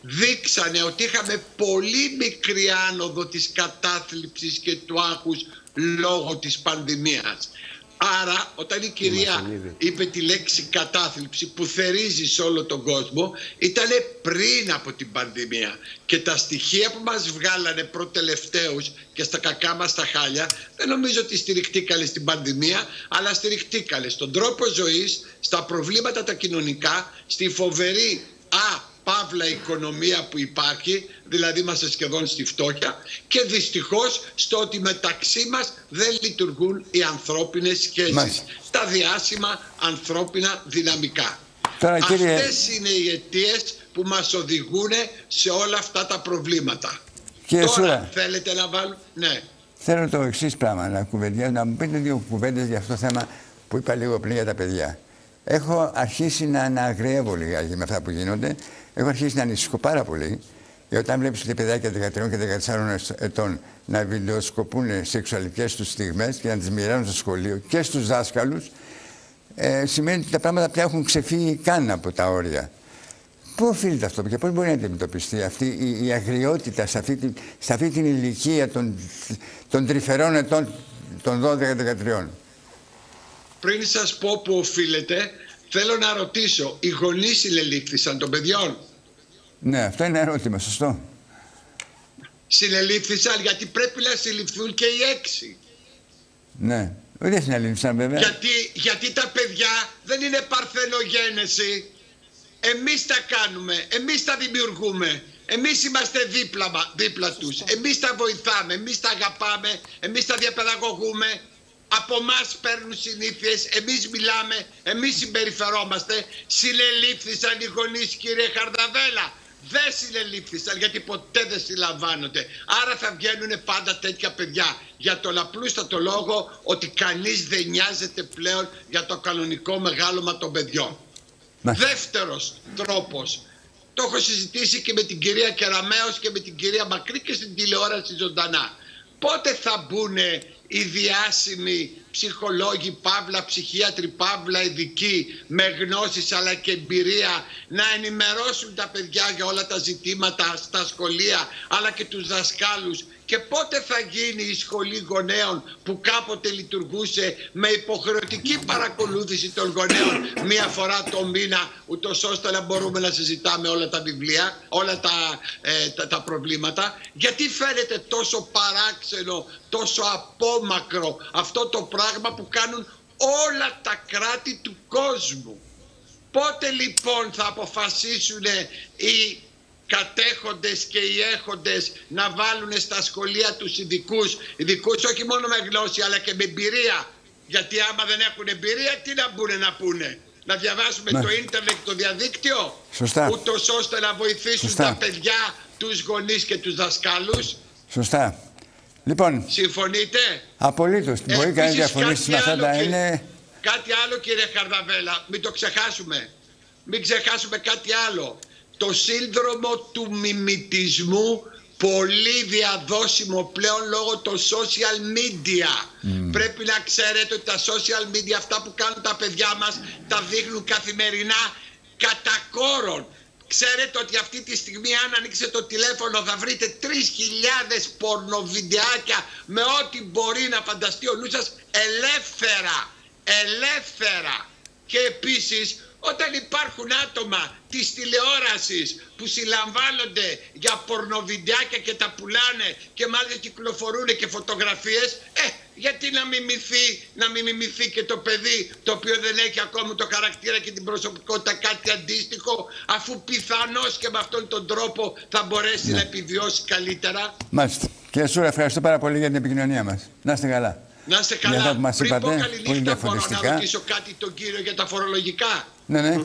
δείξανε ότι είχαμε πολύ μικρή άνοδο της κατάθλιψης και του άγχους λόγω της πανδημίας. Άρα, όταν η κυρία είπε τη λέξη κατάθλιψη που θερίζει σε όλο τον κόσμο, ήταν πριν από την πανδημία. Και τα στοιχεία που μας βγάλανε προτελευταίους και στα κακά μας τα χάλια, δεν νομίζω ότι στηριχτήκανε στην πανδημία, αλλά στηριχτήκανε στον τρόπο ζωής, στα προβλήματα τα κοινωνικά, στη φοβερή α, παύλα οικονομία που υπάρχει, δηλαδή είμαστε σχεδόν στη φτώχεια, και δυστυχώς στο ότι μεταξύ μας δεν λειτουργούν οι ανθρώπινες σχέσεις. Μάλιστα. Τα διάσημα ανθρώπινα δυναμικά. Τώρα, κύριε... Αυτές είναι οι αιτίες που μας οδηγούν σε όλα αυτά τα προβλήματα.
Κύριε
Τώρα
Σούρα,
θέλετε να βάλω... Ναι.
Θέλω το εξής πράγμα να κουβεντιάσω, να μου πείτε δύο κουβέντες για αυτό το θέμα που είπα λίγο πριν για τα παιδιά. Έχω αρχίσει να αναγρεύω λιγάκι με αυτά που γίνονται. Έχω αρχίσει να ανησυχώ πάρα πολύ. Γιατί όταν βλέπεις ότι παιδάκια δεκατρία και δεκατέσσερα ετών να βιντεοσκοπούν σεξουαλικές τους στιγμές και να τις μοιράζουν στο σχολείο και στους δάσκαλους, ε, σημαίνει ότι τα πράγματα πια έχουν ξεφύγει καν από τα όρια. Πού οφείλεται αυτό και πώς μπορεί να αντιμετωπιστεί αυτή η, η αγριότητα σε αυτή, τη, σε αυτή την ηλικία των, των τρυφερών ετών των δώδεκα δεκατρία.
Πριν σας πω που οφείλεται, θέλω να ρωτήσω, οι γονείς συνελήφθησαν των παιδιών?
Ναι, αυτό είναι ερώτημα, σωστό.
Συνελήφθησαν, γιατί πρέπει να συλληφθούν και οι έξι.
Ναι, δεν συνελήφθησαν βέβαια.
Γιατί, γιατί τα παιδιά δεν είναι παρθενογένεση. Εμείς τα κάνουμε, εμείς τα δημιουργούμε. Εμείς είμαστε δίπλα, δίπλα τους. Εμείς τα βοηθάμε, εμείς τα αγαπάμε, εμείς τα διαπαιδαγωγούμε. Από εμάς παίρνουν συνήθειες, εμείς μιλάμε, εμείς συμπεριφερόμαστε. Συνελήφθησαν οι γονείς, κύριε Χαρδαβέλα? Δεν συνελήφθησαν, γιατί ποτέ δεν συλλαμβάνονται. Άρα θα βγαίνουν πάντα τέτοια παιδιά. Για τον απλούστατο λόγο ότι κανείς δεν νοιάζεται πλέον για το κανονικό μεγάλωμα των παιδιών. Ναι. Δεύτερος τρόπος. Το έχω συζητήσει και με την κυρία Κεραμέως και με την κυρία Μακρύ και στην τηλεόραση ζωντανά. Πότε θα μπουν οι διάσημοι ψυχολόγοι, παύλα, ψυχίατροι, παύλα, ειδικοί με γνώσεις αλλά και εμπειρία να ενημερώσουν τα παιδιά για όλα τα ζητήματα στα σχολεία αλλά και τους δασκάλους? Και πότε θα γίνει η σχολή γονέων που κάποτε λειτουργούσε με υποχρεωτική παρακολούθηση των γονέων μία φορά το μήνα, ούτως ώστε να μπορούμε να συζητάμε όλα τα βιβλία, όλα τα, ε, τα, τα προβλήματα? Γιατί φαίνεται τόσο παράξενο, τόσο απόμακρο αυτό το πράγμα που κάνουν όλα τα κράτη του κόσμου? Πότε λοιπόν θα αποφασίσουν οι κατέχοντες και οι έχοντες να βάλουν στα σχολεία τους ειδικούς, ειδικούς όχι μόνο με γνώση αλλά και με εμπειρία? Γιατί άμα δεν έχουν εμπειρία, τι να μπουνε να πούνε? Να διαβάσουμε ναι. το ίντερνετ και το διαδίκτυο?
Σωστά.
Ούτως ώστε να βοηθήσουν Σωστά. τα παιδιά, τους γονείς και τους δασκάλους.
Σωστά. Λοιπόν,
συμφωνείτε?
Απολύτως. Μπορεί κανείς να διαφωνήσει με αυτά τα είναι...
Κάτι άλλο, κύριε Χαρδαβέλα, μην το ξεχάσουμε. Μην ξεχάσουμε κάτι άλλο. Το σύνδρομο του μιμητισμού, πολύ διαδόσιμο πλέον λόγω των social media. Mm. Πρέπει να ξέρετε ότι τα social media, αυτά που κάνουν τα παιδιά μας, τα δείχνουν καθημερινά κατά κόρον. Ξέρετε ότι αυτή τη στιγμή αν ανοίξετε το τηλέφωνο θα βρείτε τρεις χιλιάδες πορνοβιντεάκια με ό,τι μπορεί να φανταστεί ο νους σας, ελεύθερα. Ελεύθερα. Και επίσης όταν υπάρχουν άτομα της τηλεόρασης που συλλαμβάνονται για πορνοβιντεάκια και τα πουλάνε και μάλιστα κυκλοφορούν και φωτογραφίες, ε, γιατί να μιμηθεί, να μην μιμηθεί και το παιδί το οποίο δεν έχει ακόμη το χαρακτήρα και την προσωπικότητα κάτι αντίστοιχο, αφού πιθανώς και με αυτόν τον τρόπο θα μπορέσει ναι. να επιβιώσει καλύτερα.
Μάλιστα. Κύριε Σούρα, ευχαριστώ πάρα πολύ για την επικοινωνία μας. Να είστε καλά.
Να είστε καλά.
Που μας
Πριν
είπατε,
πω καληνύχτα, μπορώ να ρωτήσω κάτι τον κύριο για τα φορολογικά?
Ναι, ναι.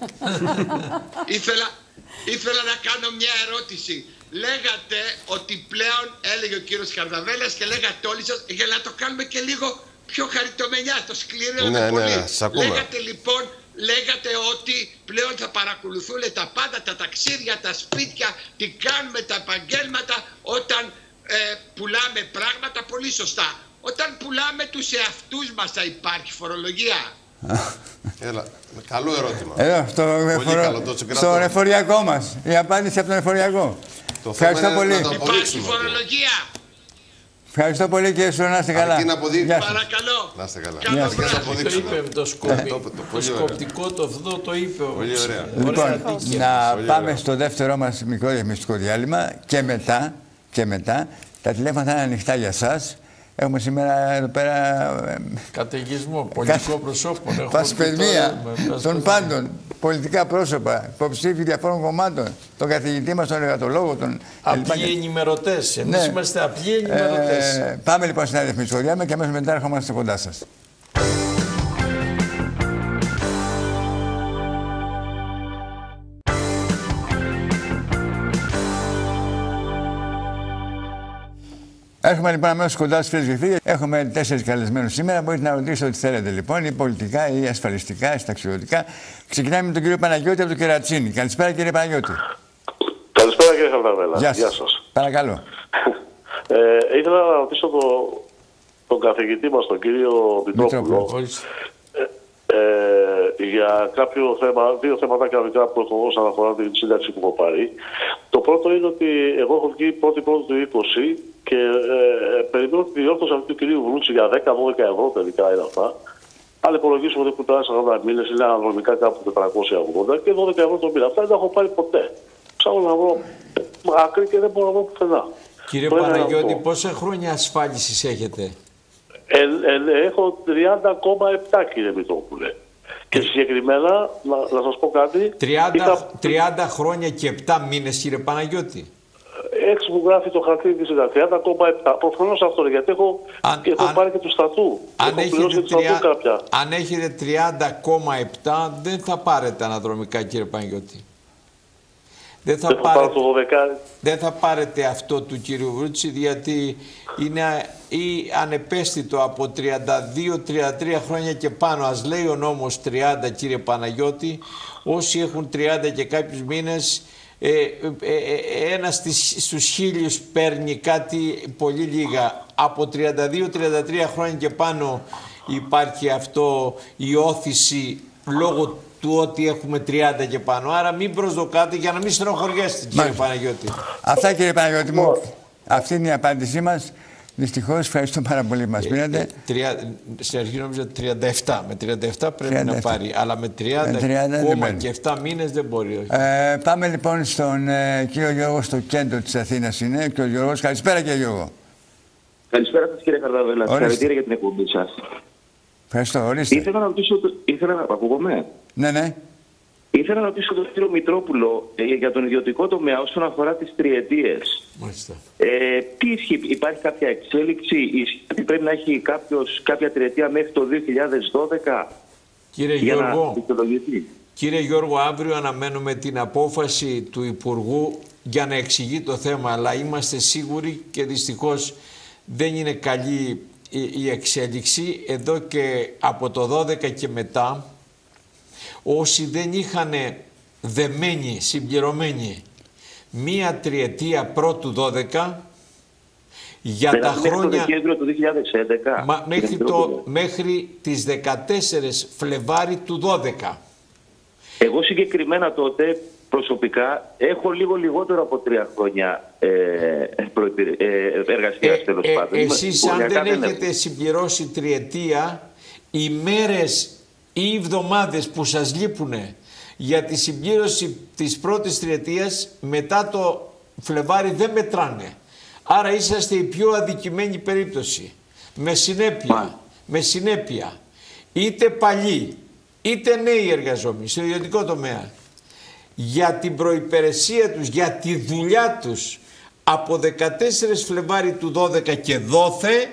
ήθελα, ήθελα να κάνω μια ερώτηση. Λέγατε ότι πλέον, έλεγε ο κύριος Χαρδαβέλας και λέγατε όλοι σας, για να το κάνουμε και λίγο πιο χαριτομενιά, το σκληρεύω
ναι,
πολύ.
Ναι, ναι,
λέγατε λοιπόν, λέγατε ότι πλέον θα παρακολουθούν τα πάντα, τα ταξίδια, τα σπίτια, τι κάνουμε, τα επαγγέλματα, όταν ε, πουλάμε πράγματα, πολύ σωστά. Όταν πουλάμε τους εαυτούς μας θα υπάρχει φορολογία?
Έλα, καλό ερώτημα.
Εδώ, στο, εφορο...
καλό, το
στο εφοριακό μας. Η απάντηση από τον εφοριακό.
Το
Ευχαριστώ πολύ.
Υπάρχει φορολογία?
Ευχαριστώ πολύ κύριε Σουρό, να είστε καλά.
Παρακαλώ.
Να είστε καλά.
Γεια
σας. Το είπε με το σκοπι... το, το, το σκοπτικό το αυτό το είπε.
Πολύ ωραία.
Λοιπόν, να πολύ πάμε ωραία. στο δεύτερό μας μικρό διαφημιστικό διάλειμμα και μετά, και μετά τα τηλέφωνα θα είναι ανοιχτά για σας. Έχουμε σήμερα εδώ πέρα...
Καταιγισμό, πολιτικό προσώπων.
Πασπερμία των πάντων, πολιτικά πρόσωπα, υποψήφοι διαφόρων κομμάτων, τον καθηγητή μας, τον εργατολόγο, τον...
Απλοί ενημερωτές. Εμείς ναι. είμαστε απλοί ενημερωτές.
Ε, πάμε λοιπόν στην διαφημιστικό διάλειμμα και αμέσως μετά ερχόμαστε κοντά σας. Έχουμε λοιπόν αμέσως κοντά στους φίλους και φίλες. Έχουμε τέσσερις καλεσμένους σήμερα. Μπορείτε να ρωτήσετε ό,τι θέλετε λοιπόν, ή πολιτικά, ή ασφαλιστικά, ή ταξιδιωτικά. Ξεκινάμε με τον κύριο Παναγιώτη από το Κερατσίνι. Καλησπέρα κύριε Παναγιώτη.
Καλησπέρα κύριε Χαρδαβέλα.
Γεια σας.
Γεια σας.
Παρακαλώ.
ε, ήθελα να ρωτήσω το, τον καθηγητή μας, τον κύριο Μητρόπουλο, ε, ε, για κάποιο θέμα, δύο θέματα κανονικά που έχω όσον αφορά την σύνταξη που έχω πάρει. Το πρώτο είναι ότι εγώ έχω βγει πρώτη πρώτη του είκοσι και ε, περιμένω τη διόρθωση αυτού του κυρίου Βρούτση για δέκα με δώδεκα ευρώ τελικά είναι αυτά. Αν υπολογίσουμε ότι που πέρασαν σαράντα μήνες είναι αναδρομικά κάπου τετρακόσια ογδόντα και δώδεκα ευρώ το μήνα. Αυτά δεν τα έχω πάρει ποτέ. Ψάχνω να βρω άκρη και δεν μπορώ να βρω πουθενά.
Κύριε Παναγιώτη, πόσα χρόνια ασφάλισης έχετε?
Ε, ε, έχω τριάντα κόμμα επτά κύριε Μητρόπουλε. Και συγκεκριμένα, να, να σας πω κάτι...
τριάντα,
είχα...
τριάντα χρόνια και επτά μήνες κύριε Παναγιώτη.
Έξι μου γράφει το χαρτί της τριάντα κόμμα επτά. Προφανώς αυτό, γιατί έχω,
αν,
έχω
αν,
πάρει και του στατού.
Αν
έχω
έχετε,
του
τρία,
στατού κάποια.
αν έχετε τριάντα κόμμα επτά δεν θα πάρετε αναδρομικά κύριε Παναγιώτη. Δεν θα,
δεν,
πάρετε,
το
δεν θα πάρετε αυτό του κύριου Βρούτση, γιατί είναι ή ανεπαίσθητο από τριάντα δύο τριάντα τρία χρόνια και πάνω. Ας λέει ο νόμος τριάντα κύριε Παναγιώτη, όσοι έχουν τριάντα και κάποιους μήνες, ε, ε, ε, ένας στους χίλιους παίρνει κάτι πολύ λίγα. Από τριάντα δύο τριάντα τρία χρόνια και πάνω υπάρχει αυτό η όθηση λόγω του ότι έχουμε τριάντα και πάνω. Άρα μην προσδοκάτε για να μην στενοχωριέστε κύριε Παναγιώτη.
Αυτά κύριε Παναγιώτη μου. Αυτή είναι η απάντησή μας. Δυστυχώς ευχαριστώ πάρα πολύ που μας πήρατε.
Στην αρχή νόμιζα τριάντα επτά. Με τριάντα επτά πρέπει τριάντα επτά να πάρει. Αλλά με τριάντα κόμμα και επτά μήνες δεν μπορεί.
Ε, πάμε λοιπόν στον ε, κύριο Γιώργο στο κέντρο της Αθήνας είναι. Και ο Γιώργος. Καλησπέρα κύριε Γιώργο.
Καλησπέρα σας κύριε Χαρδαβέλα. Συγχαρητήρια για την εκπομπή σας.
Ευχαριστώ. Ορίστε.
Ήθελα να ρωτήσω... Ήθελα να... Ακούγομαι.
Ναι, ναι.
Ήθελα να ρωτήσω τον κύριο Μητρόπουλο ε, για τον ιδιωτικό τομέα όσον αφορά τις τριετίες.
Μάλιστα.
Ε, τι ισχύει, υπάρχει κάποια εξέλιξη, ισχύει, πρέπει να έχει κάποιος, κάποια τριετία μέχρι το δύο χιλιάδες δώδεκα
κύριε
για
Γιώργο,
να δικαιολογηθεί.
Κύριε Γιώργο, αύριο αναμένουμε την απόφαση του Υπουργού για να εξηγεί το θέμα, αλλά είμαστε σίγουροι και δυστυχώς δεν είναι καλή η εξέλιξη. Εδώ και από το δώδεκα και μετά, όσοι δεν είχαν δεμένη, συμπληρωμένη μία τριετία πρώτου δώδεκα, για
Μετά,
τα
μέχρι
χρόνια...
το Δεκέμβριο του δύο χιλιάδες έντεκα.
Μα, μέχρι, το, μέχρι τις δεκατέσσερις Φλεβάρι του δώδεκα.
Εγώ συγκεκριμένα τότε προσωπικά έχω λίγο λιγότερο από τρία χρόνια ε, ε, εργασίας ε, τέλος
ε,
πάντων.
Εσείς αν δεν έχετε έχω. συμπληρώσει τριετία, οι μέρες ή οι εβδομάδες που σας λείπουν για τη συμπλήρωση της πρώτης τριετίας μετά το Φλεβάρι δεν μετράνε. Άρα είσαστε η πιο αδικημένη περίπτωση. Με συνέπεια, με συνέπεια είτε παλιοί είτε νέοι εργαζόμενοι στο ιδιωτικό τομέα, για την προϋπηρεσία τους, για τη δουλειά τους από δεκατέσσερις Φλεβάρι του δώδεκα και δόθε,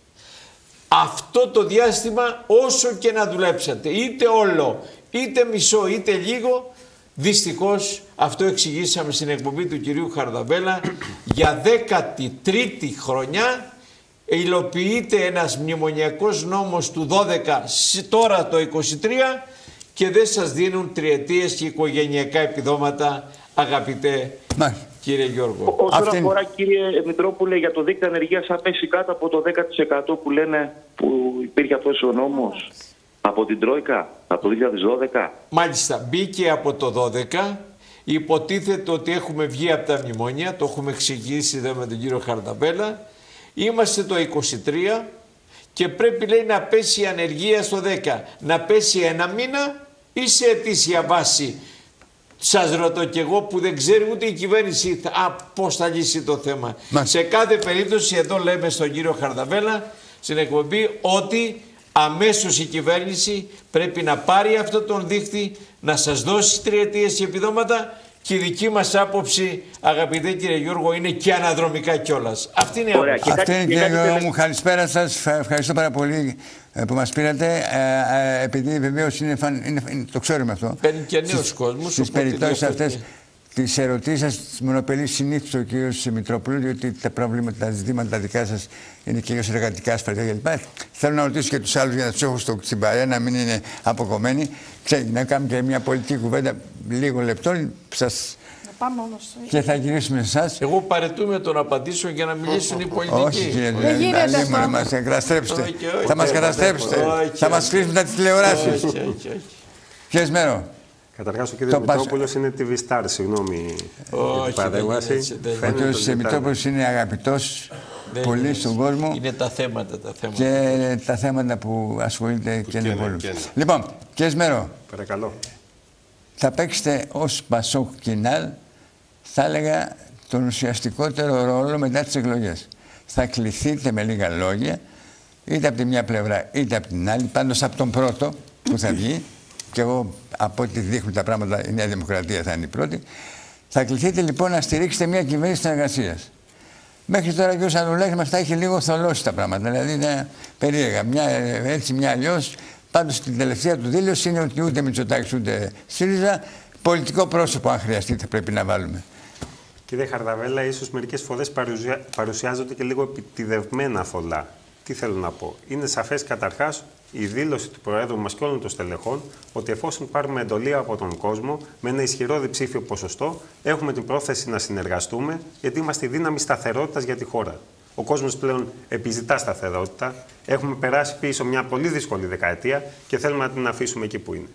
αυτό το διάστημα όσο και να δουλέψατε, είτε όλο, είτε μισό, είτε λίγο, δυστυχώς αυτό εξηγήσαμε στην εκπομπή του κυρίου Χαρδαβέλα, για δέκατη τρίτη χρονιά υλοποιείται ένας μνημονιακός νόμος του δώδεκα, τώρα το είκοσι τρία, και δεν σας δίνουν τριετίες και οικογενειακά επιδόματα, αγαπητέ Μάλιστα. κύριε Γιώργο.
Όσον Αυτή... αφορά κύριε Μητρόπουλε για το δίκτυο ανεργίας, θα πέσει κάτω από το δέκα τοις εκατό που λένε που υπήρχε αυτός ο νόμος από την Τρόικα, από το δύο χιλιάδες δώδεκα.
Μάλιστα, μπήκε από το δώδεκα. Υποτίθεται ότι έχουμε βγει από τα μνημόνια, το έχουμε εξηγήσει εδώ με τον κύριο Χαρδαβέλα. Είμαστε το είκοσι τρία και πρέπει, λέει, να πέσει η ανεργία στο δέκα. Να πέσει ένα μήνα ή σε ετήσια βάση? Σας ρωτώ κι εγώ που δεν ξέρει ούτε η κυβέρνηση α, πώς θα λύσει το θέμα. Μα... Σε κάθε περίπτωση εδώ λέμε στον κύριο Χαρδαβέλα στην εκπομπή ότι αμέσως η κυβέρνηση πρέπει να πάρει αυτό τον δίχτυ, να σας δώσει τριετίες και επιδόματα, και η δική μας άποψη, αγαπητέ κύριε Γιώργο, είναι και αναδρομικά κιόλας. Αυτή είναι η άποψη.
Αυτή είναι, κύριε Γιώργο μου, καλησπέρα σας. Ευχαριστώ πάρα πολύ που μας πήρατε. Ε, ε, επειδή βεβαίως είναι, είναι, είναι, το ξέρουμε αυτό.
Παίρνει και νέος κόσμος.
Στις περιπτώσεις αυτές, τις ερωτήσεις σας τις μονοπελεί συνήθως ο κύριος Μητρόπουλου, διότι τα προβλήματα, τα ζητήματα τα δικά σας είναι κυρίως εργατικά, ασφαλεία κλπ. Θέλω να ρωτήσω και τους άλλους για να τους έχω στο τσιμπαρέ, να μην είναι αποκομμένοι. Ξέρετε, να κάνουμε και μια πολιτική κουβέντα λίγο λεπτών. Σας...
Πάμε όμως.
Και θα γυρίσουμε σε εσάς.
Εγώ παρετούμε τον απαντήσω για να μιλήσουν οι πολιτικοί.
Όχι, κύριε Λεωνίδη, να μας καταστρέψετε. Θα μας καταστρέψετε. Θα μας κλείσουν τα τηλεοράσεις. Κύριε Σμέρο.
Καταρχάς, ο κύριος Μητρόπουλος είναι τη Βιστάρ, συγγνώμη για την παρέμβαση.
Ο κύριος Μητρόπουλος είναι αγαπητός πολύ στον κόσμο.
Είναι τα θέματα, τα θέματα.
Και τα θέματα που ασχολείται και είναι πολύ. Λοιπόν, κύριε Σμέρο.
Παρακαλώ.
Θα παίξετε ως Πασόκ Κινάλ, θα έλεγα, τον ουσιαστικότερο ρόλο μετά τις εκλογές. Θα κληθείτε με λίγα λόγια, είτε από τη μια πλευρά είτε από την άλλη, πάντως από τον πρώτο που θα βγει, και εγώ από ό,τι δείχνουν τα πράγματα η Νέα Δημοκρατία θα είναι η πρώτη, θα κληθείτε λοιπόν να στηρίξετε μια κυβέρνηση συνεργασίας. Μέχρι τώρα ο κ. Ανδρουλάκης μας τα έχει λίγο θολώσει τα πράγματα, δηλαδή είναι περίεργα, μια έτσι μια αλλιώς. Πάντως την τελευταία του δήλωση είναι ότι ούτε Μητσοτάκης ούτε ΣΥΡΙΖΑ, πολιτικό πρόσωπο αν χρειαστεί θα πρέπει να βάλουμε.
Κύριε Χαρδαβέλα, ίσως μερικές φορές παρουσια... παρουσιάζονται και λίγο επιτιδευμένα θολά. Τι θέλω να πω. Είναι σαφές καταρχάς η δήλωση του Προέδρου μας και όλων των στελεχών ότι εφόσον πάρουμε εντολή από τον κόσμο με ένα ισχυρό διψήφιο ποσοστό, έχουμε την πρόθεση να συνεργαστούμε, γιατί είμαστε η δύναμη σταθερότητας για τη χώρα. Ο κόσμος πλέον επιζητά σταθερότητα. Έχουμε περάσει πίσω μια πολύ δύσκολη δεκαετία και θέλουμε να την αφήσουμε εκεί που είναι.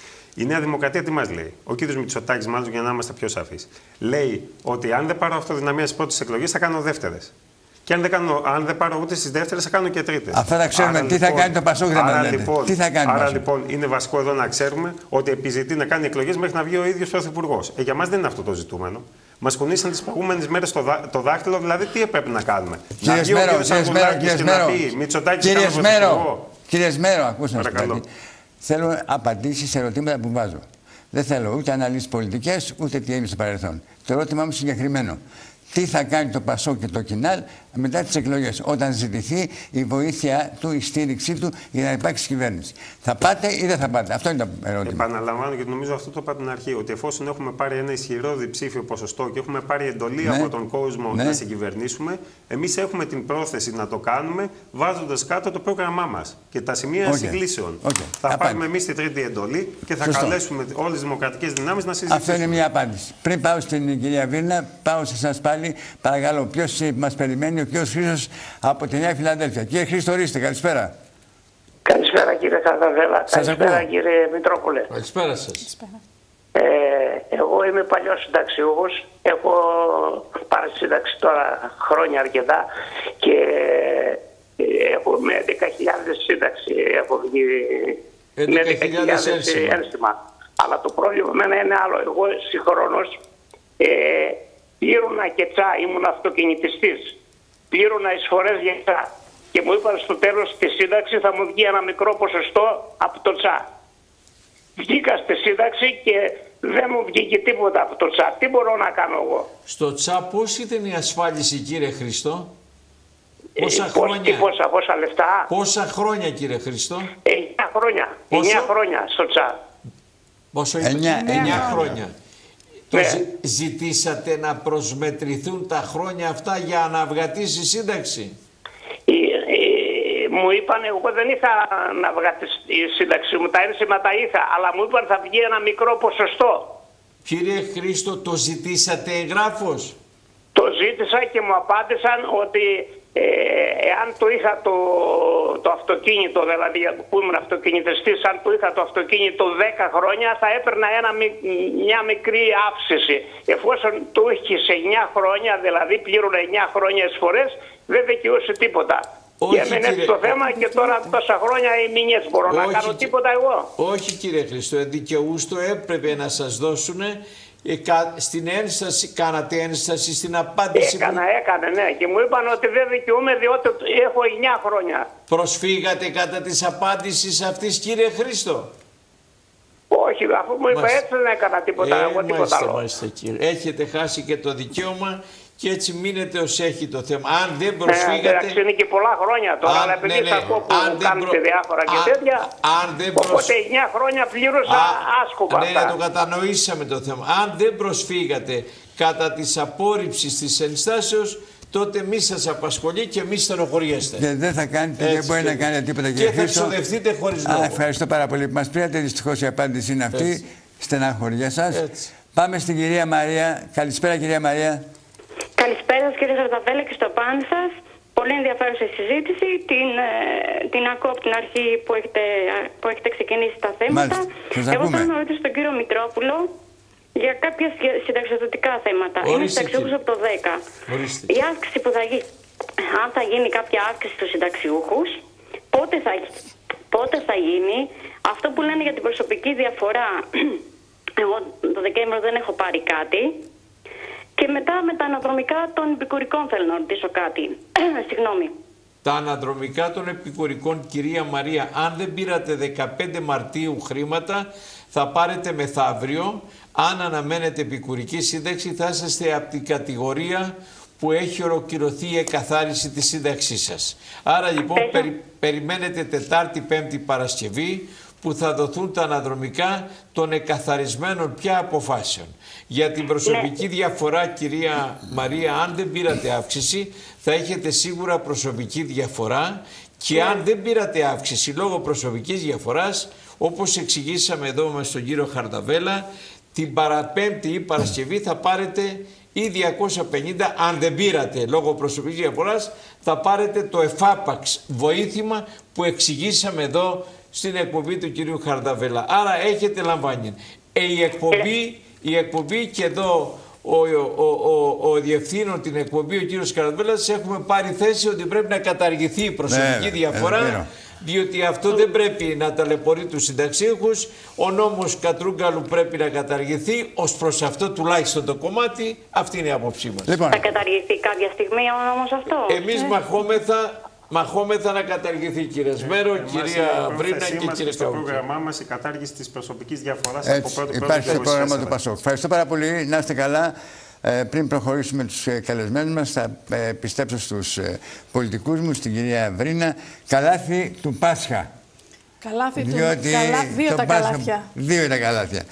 Η Νέα Δημοκρατία τι μας λέει? Ο κύριος Μητσοτάκης, μάλλον για να είμαστε πιο σαφείς, λέει ότι αν δεν πάρω αυτοδυναμία στις πρώτες εκλογές θα κάνω δεύτερες. Και αν δεν, κάνω, αν δεν πάρω ούτε στις δεύτερες θα κάνω και τρίτες.
Αυτά θα ξέρουμε. Άρα, τι λοιπόν, θα κάνει το Πασόκ, δεν μας λέτε.
Λοιπόν,
τι θα κάνει
άρα λοιπόν είναι βασικό εδώ να ξέρουμε ότι επιζητεί να κάνει εκλογές μέχρι να βγει ο ίδιος πρωθυπουργός. Ε, για μας δεν είναι αυτό το ζητούμενο. Μας κουνήσαν τις προηγούμενες μέρες το, δά, το δάχτυλο, δηλαδή τι έπρεπε να κάνουμε?
Κύριε
να βγει
Σμέρο,
ο κύριος Ανδρουλάκης και να πει Μητσοτάκης
κύριε Σμέρο, κύριε Σμέρο, ακούστε να
Παρακαλώ.
Θέλω απαντήσεις σε ερωτήματα που βάζω. Δεν θέλω ούτε αναλύσεις πολιτικές, ούτε τι έγινε στο παρελθόν. Το ερώτημά μου συγκεκριμένο. Τι θα κάνει το Πασόκ και το Κινάλ μετά τις εκλογές, όταν ζητηθεί η βοήθεια του, η στήριξή του για να υπάρξει κυβέρνηση? Θα πάτε ή δεν θα πάτε? Αυτό είναι το ερώτημα.
Επαναλαμβάνω, γιατί νομίζω αυτό το είπα από την αρχή, ότι εφόσον έχουμε πάρει ένα ισχυρό διψήφιο ποσοστό και έχουμε πάρει εντολή ναι. από τον κόσμο ναι. να συγκυβερνήσουμε, εμείς έχουμε την πρόθεση να το κάνουμε βάζοντας κάτω το πρόγραμμά μας και τα σημεία okay. συγκλήσεων. Okay. Θα Απάντη. πάρουμε εμείς τη τρίτη εντολή και θα Σωστό. καλέσουμε όλες τις δημοκρατικές δυνάμεις να συζητήσουμε.
Αυτό είναι μια απάντηση. Πριν πάω στην κυρία Βίρνα, πάω σε εσάς πάλι. Παρακαλώ, ποιος μας περιμένει? Ο κύριος Χρήστος από τη Νέα Φιλαδέλφια. Κύριε Χρήστο, ορίστε, καλησπέρα.
Καλησπέρα κύριε Χαρδαβέλα. Καλησπέρα ακούω. Κύριε Μητρόπουλε.
Καλησπέρα σας.
Ε, εγώ είμαι παλιός συνταξιούχος. Έχω πάρει σύνταξη τώρα χρόνια αρκετά και έχω με έντεκα χιλιάδες σύνταξη. Έχω βγει με έντεκα χιλιάδες ένστημα. Αλλά το πρόβλημα με είναι άλλο. Εγώ συγχρόνως ε, πλήρωνα και τσα, ήμουν αυτοκινητιστής. Πλήρωνα εισφορές για τσα. Και μου είπαν στο τέλος τη σύνταξη θα μου βγει ένα μικρό ποσοστό από το τσα. Βγήκα στη σύνταξη και δεν μου βγήκε τίποτα από το τσα. Τι μπορώ να κάνω εγώ?
Στο τσα πώς ήταν η ασφάλιση, κύριε Χριστό? Πόσα
ε,
χρόνια?
Τι, πόσα, πόσα λεφτά?
Πόσα χρόνια, κύριε Χριστό?
Εννιά χρόνια. Εννιά χρόνια στο τσα.
Πόσο είπες? Εννιά χρόνια. Το ναι. ζητήσατε να προσμετρηθούν τα χρόνια αυτά για να βγατήσει σύνταξη?
Ε, ε, μου είπαν, εγώ δεν είχα να βγατήσει η σύνταξη μου, τα ένσημα τα είχα, αλλά μου είπαν θα βγει ένα μικρό ποσοστό.
Κύριε Χρήστο, το ζητήσατε εγγράφος?
Το ζήτησα και μου απάντησαν ότι Ε, εάν το είχα το, το αυτοκίνητο, δηλαδή που ήμουν αυτοκινητιστής, αν το είχα το αυτοκίνητο δέκα χρόνια, θα έπαιρνα ένα, μια μικρή αύξηση. Εφόσον το είχε σε εννιά χρόνια, δηλαδή πλήρωνα εννιά χρόνια εισφορές, δεν δικαιούσε τίποτα. Όχι, και έμενε κύριε... το θέμα και τώρα τόσα χρόνια οι μηνιές μπορώ όχι, να κάνω τίποτα εγώ.
Όχι κύριε Χριστό, δικαιούστο έπρεπε να σας δώσουν. Ε, κα, στην ένσταση, κάνατε ένσταση στην απάντηση.
Έκανα,
που...
έκανε, ναι. Και μου είπαν ότι δεν δικαιούμαι διότι έχω εννιά χρόνια.
Προσφύγατε κατά της απάντησης αυτής, κύριε Χρήστο?
Όχι, αφού μου είπα έτσι δεν έκανα τίποτα.
Ε,
εγώ τίποτα άλλο.
Μάλιστα, κύριε. Έχετε χάσει και το δικαίωμα και έτσι μείνετε ως έχει το θέμα. Αν δεν προσφύγατε...
Ε, είναι και πολλά χρόνια τώρα,
αν,
αλλά επειδή
ναι, ναι.
ακούω που κάνετε προ... διάφορα και αν, τέτοια,
αν δεν προσ...
οπότε εννιά χρόνια πλήρωσα άσκοπα.
Ναι, ναι, το κατανοήσαμε το θέμα. Αν δεν προσφύγατε κατά της απόρριψης της ενστάσεως, τότε μη σας απασχολεί και μη στενοχωριέστε.
Δεν, δεν θα κάνετε, έτσι, δεν μπορεί και... να κάνετε τίποτα, κύριε
Και θα εξοδευτείτε χωρίς λόγο.
Ευχαριστώ πάρα πολύ που μας πήρατε. Δυστυχώς η απάντηση είναι αυτή. Έτσι. Στεναχωριά σας. Έτσι. Πάμε στην κυρία Μαρία. Καλησπέρα, κυρία Μαρία.
Καλησπέρα σας, κύριε Χαρδαβέλα, και στο πάνελ σας. Πολύ ενδιαφέρουσα η συζήτηση. Την, την ακούω από την αρχή που έχετε, που έχετε ξεκινήσει τα θέματα.
Μάλιστα.
Εγώ θέλω να ρωτήσω τον κύριο Μητρόπουλο για κάποια συνταξιοδοτικά θέματα. Ορίστε. Είμαι συνταξιούχος από το δέκα. Ορίστε. Η αύξηση που θα γίνει, αν θα γίνει κάποια αύξηση στους συνταξιούχους, πότε θα, πότε θα γίνει? Αυτό που λένε για την προσωπική διαφορά, εγώ το Δεκέμβριο δεν έχω πάρει κάτι. Και μετά με τα αναδρομικά των επικουρικών θέλω να ρωτήσω κάτι. Συγγνώμη.
Τα αναδρομικά των επικουρικών, κυρία Μαρία, αν δεν πήρατε δεκαπέντε Μαρτίου χρήματα, θα πάρετε μεθαύριο. Αν αναμένετε επικουρική σύνταξη, θα είσαστε από την κατηγορία που έχει ολοκληρωθεί η εκαθάριση της σύνταξής σας. Άρα λοιπόν περι, περιμένετε Τετάρτη, Πέμπτη, Παρασκευή, που θα δοθούν τα αναδρομικά των εκαθαρισμένων πια αποφάσεων. Για την προσωπική ναι. διαφορά, κυρία Μαρία, αν δεν πήρατε αύξηση, θα έχετε σίγουρα προσωπική διαφορά και ναι. αν δεν πήρατε αύξηση λόγω προσωπικής διαφοράς, όπως εξηγήσαμε εδώ με τον κύριο Χαρδαβέλα, την Παραπέμπτη ή Παρασκευή θα πάρετε ή διακόσια πενήντα, αν δεν πήρατε λόγω προσωπικής διαφοράς, θα πάρετε το εφάπαξ βοήθημα που εξηγήσαμε εδώ στην εκπομπή του κυρίου Χαρδαβέλα. Άρα έχετε λαμβάνει. Ε, η, εκπομπή, η εκπομπή και εδώ ο, ο, ο, ο, ο διευθύνων την εκπομπή, ο κύριος Χαρδαβέλας, έχουμε πάρει θέση ότι πρέπει να καταργηθεί η προσωπική ναι, διαφορά, ε, διότι αυτό δεν πρέπει να ταλαιπωρεί τους συνταξίουχους. Ο νόμος Κατρούγκαλου πρέπει να καταργηθεί. Ως προς αυτό τουλάχιστον το κομμάτι, αυτή είναι η άποψή μας.
Λοιπόν. Θα καταργηθεί κάποια στιγμή ο νόμος αυτό?
Εμείς ε. μαχόμεθα Μαχόμεθα να καταργηθεί, κύριε Σμέρο, κυρία Βρίνα και κύριε Καούκη.
Στο πρόγραμμά μας η κατάργηση της προσωπικής διαφοράς
έτσι,
από πρώτο
υπάρχει στο πρόγραμμα του Πασόκ. Ευχαριστώ πάρα πολύ. Να είστε καλά. Ε, πριν προχωρήσουμε τους ε, καλεσμένους μας, θα ε, πιστέψω στους ε, πολιτικούς μου, στην κυρία Βρίνα. Καλάθι του Πάσχα.
Καλάθι του Καλά, δύο τα Πάσχα, καλάθια.
Δύο τα καλάθια.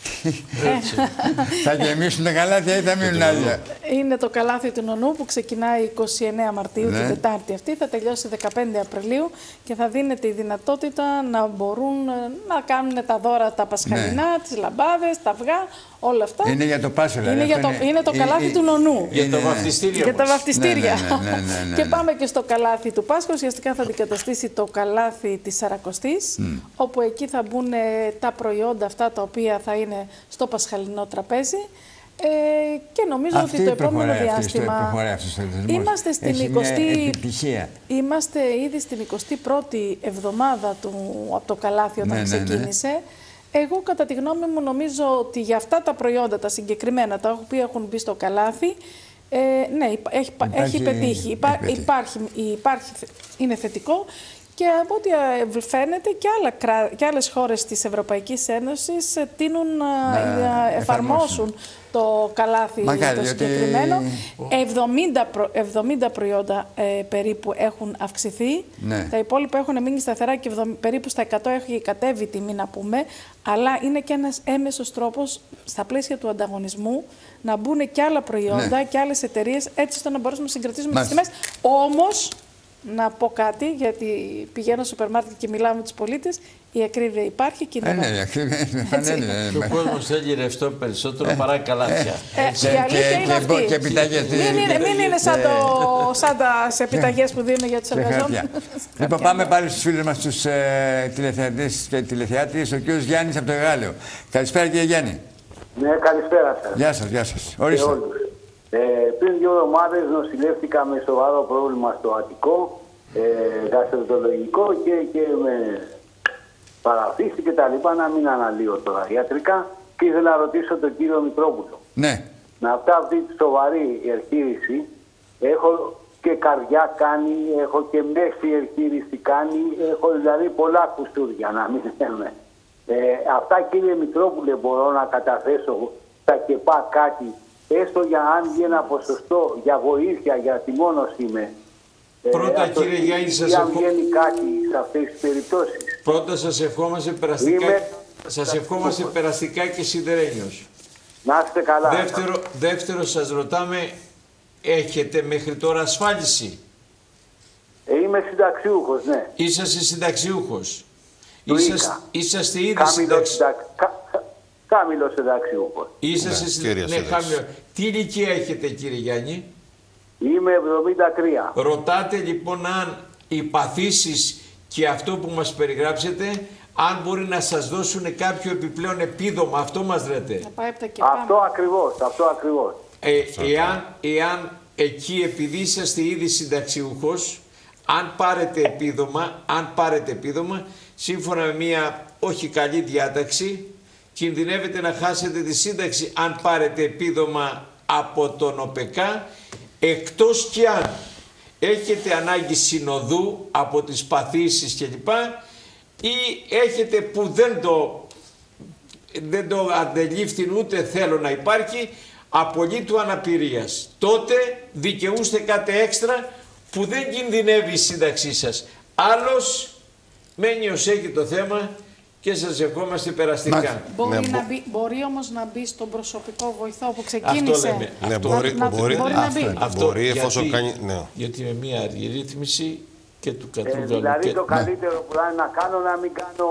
Θα γεμίσουν τα καλάθια ή θα μείνουν άδεια?
Είναι το καλάθι του Νονού που ξεκινάει εικοστή ενάτη Μαρτίου, ναι. την Τετάρτη αυτή, θα τελειώσει δεκαπέντε Απριλίου και θα δίνεται η δυνατότητα να μπορούν να κάνουν τα δώρα τα πασχαλινά, ναι. τις λαμπάδες, τα αυγά, όλα αυτά.
Είναι για το Πάσχα, δηλαδή.
Είναι, για το, είναι το καλάθι είναι, του Νονού.
Για τα βαφτιστήρια.
Για τα βαφτιστήρια.
Ναι, ναι, ναι, ναι, ναι, ναι.
Και πάμε και στο καλάθι του Πάσχα. Ουσιαστικά θα αντικαταστήσει το καλάθι της Σαρακοστής, mm. όπου εκεί θα μπουν τα προϊόντα αυτά τα οποία θα είναι στο πασχαλινό τραπέζι. Ε, και νομίζω αυτή ότι το επόμενο διάστημα είμαστε στην εικοστή είμαστε ήδη στην εικοστή πρώτη εβδομάδα του, από το καλάθι όταν ναι, ξεκίνησε. Ναι, ναι. Εγώ κατά τη γνώμη μου νομίζω ότι για αυτά τα προϊόντα τα συγκεκριμένα τα οποία έχουν μπει στο καλάθι, ε, ναι, έχει, υπάρχει, έχει πετύχει, Υπά, υπάρχει, υπάρχει, είναι θετικό. Και από ό,τι φαίνεται και, άλλα, και άλλες χώρες της Ευρωπαϊκής Ένωσης τείνουν να, να εφαρμόσουν, εφαρμόσουν το καλάθι Μακάρι, το συγκεκριμένο. εβδομήντα, εβδομήντα προϊόντα ε, περίπου έχουν αυξηθεί. Ναι. Τα υπόλοιπα έχουν μείνει σταθερά και περίπου στα εκατό έχει κατέβει η τιμή να πούμε. Αλλά είναι και ένας έμεσος τρόπος στα πλαίσια του ανταγωνισμού να μπουν και άλλα προϊόντα ναι. και άλλες εταιρείες έτσι ώστε να μπορέσουμε να συγκρατήσουμε τις τιμές. Όμως να πω κάτι, γιατί πηγαίνω στο σούπερ μάρκετ και μιλάω με τους πολίτες. Η ακρίβεια υπάρχει και είναι.
Ναι, η ακρίβεια είναι.
Και ο κόσμος θέλει ρευστό περισσότερο παρά καλάθια.
Η αλήθεια είναι αυτή. Μην είναι σαν τα επιταγές που δίνουν για τους εργαζόμενους.
Λοιπόν, πάμε πάλι στους φίλους μας, τους τηλεθεατές και τηλεθεάτριες. Ο κύριος Γιάννης από το Εγάλεο. Καλησπέρα, κύριε Γιάννη.
Ναι, καλησπέρα σας.
Γεια σας, γεια σας. Ορίστε.
Ε, πριν δύο εβδομάδες νοσηλεύτηκα με σοβαρό πρόβλημα στο Αττικό, ε, γαστροτολογικό και, και με παραφύση και τα λοιπά, να μην αναλύω τώρα ιατρικά, και ήθελα να ρωτήσω τον κύριο Μητρόπουλο.
Ναι.
Με αυτά αυτή τη σοβαρή εγχείρηση, έχω και καρδιά κάνει, έχω και μέση εγχείρηση κάνει, έχω δηλαδή πολλά κουσούρια, να μην λέμε. Ε, αυτά, κύριε Μητρόπουλε, μπορώ να καταθέσω στα ΚΕΠΑ κάτι, έστω για αν βγει ένα ποσοστό για βοήθεια, για τιμόνωση με.
Πρώτα,
ε,
κύριε Γιάννη, σας
ευχόμαστε. Αν βγαίνει κάτι σε αυτές τις περιπτώσεις.
Πρώτα σας ευχόμαστε περαστικά, Είμαι... σας ευχόμαστε περαστικά και σιδερένιος.
Να είστε καλά.
Δεύτερο, δεύτερο, σας ρωτάμε, έχετε μέχρι τώρα ασφάλιση?
Ε, είμαι συνταξιούχος, ναι.
Είσαστε συνταξιούχος. Είσαστε, είσαστε ήδη
συνταξιούχος. Χάμηλο συνταξιούχος.
Είσαστε ναι, συνταξιούχος. Ναι, χάμηλο. Τι ηλικία έχετε, κύριε Γιάννη?
Είμαι εβδομήντα τρία.
Ρωτάτε λοιπόν αν οι παθήσεις και αυτό που μας περιγράψετε, αν μπορεί να σας δώσουν κάποιο επιπλέον επίδομα. Αυτό μας λέτε.
Αυτό ακριβώς, αυτό ακριβώς.
Ε, εάν, εάν εκεί, επειδή είσαστε ήδη συνταξιούχος, αν πάρετε επίδομα, αν πάρετε επίδομα, σύμφωνα με μια όχι καλή διάταξη, κινδυνεύετε να χάσετε τη σύνταξη αν πάρετε επίδομα από τον ΟΠΕΚΑ, εκτός κι αν έχετε ανάγκη συνοδού από τις παθήσεις κλπ. Ή έχετε που δεν το, δεν το αντελήφθην ούτε θέλω να υπάρχει, απολύτου αναπηρίας. Τότε δικαιούστε κάτι έξτρα που δεν κινδυνεύει η σύνταξή σας. Άλλος μένει ως έχει το θέμα και σας ευχόμαστε περαστικά.
Μπορεί, ναι, να μπει, μπορεί όμως να μπει στον προσωπικό βοηθό που ξεκίνησε.
Αυτό λέμε.
Ναι,
αυτό,
μπορεί,
να,
μπορεί,
μπορεί
αυτό,
να μπει.
Αυτό, μπορεί εφόσον
γιατί,
κάνει... Ναι.
Γιατί με μια αργή ρύθμιση και του κατρούγαλου...
Ε, δηλαδή
και...
το καλύτερο ναι. που θα είναι να κάνω να μην κάνω...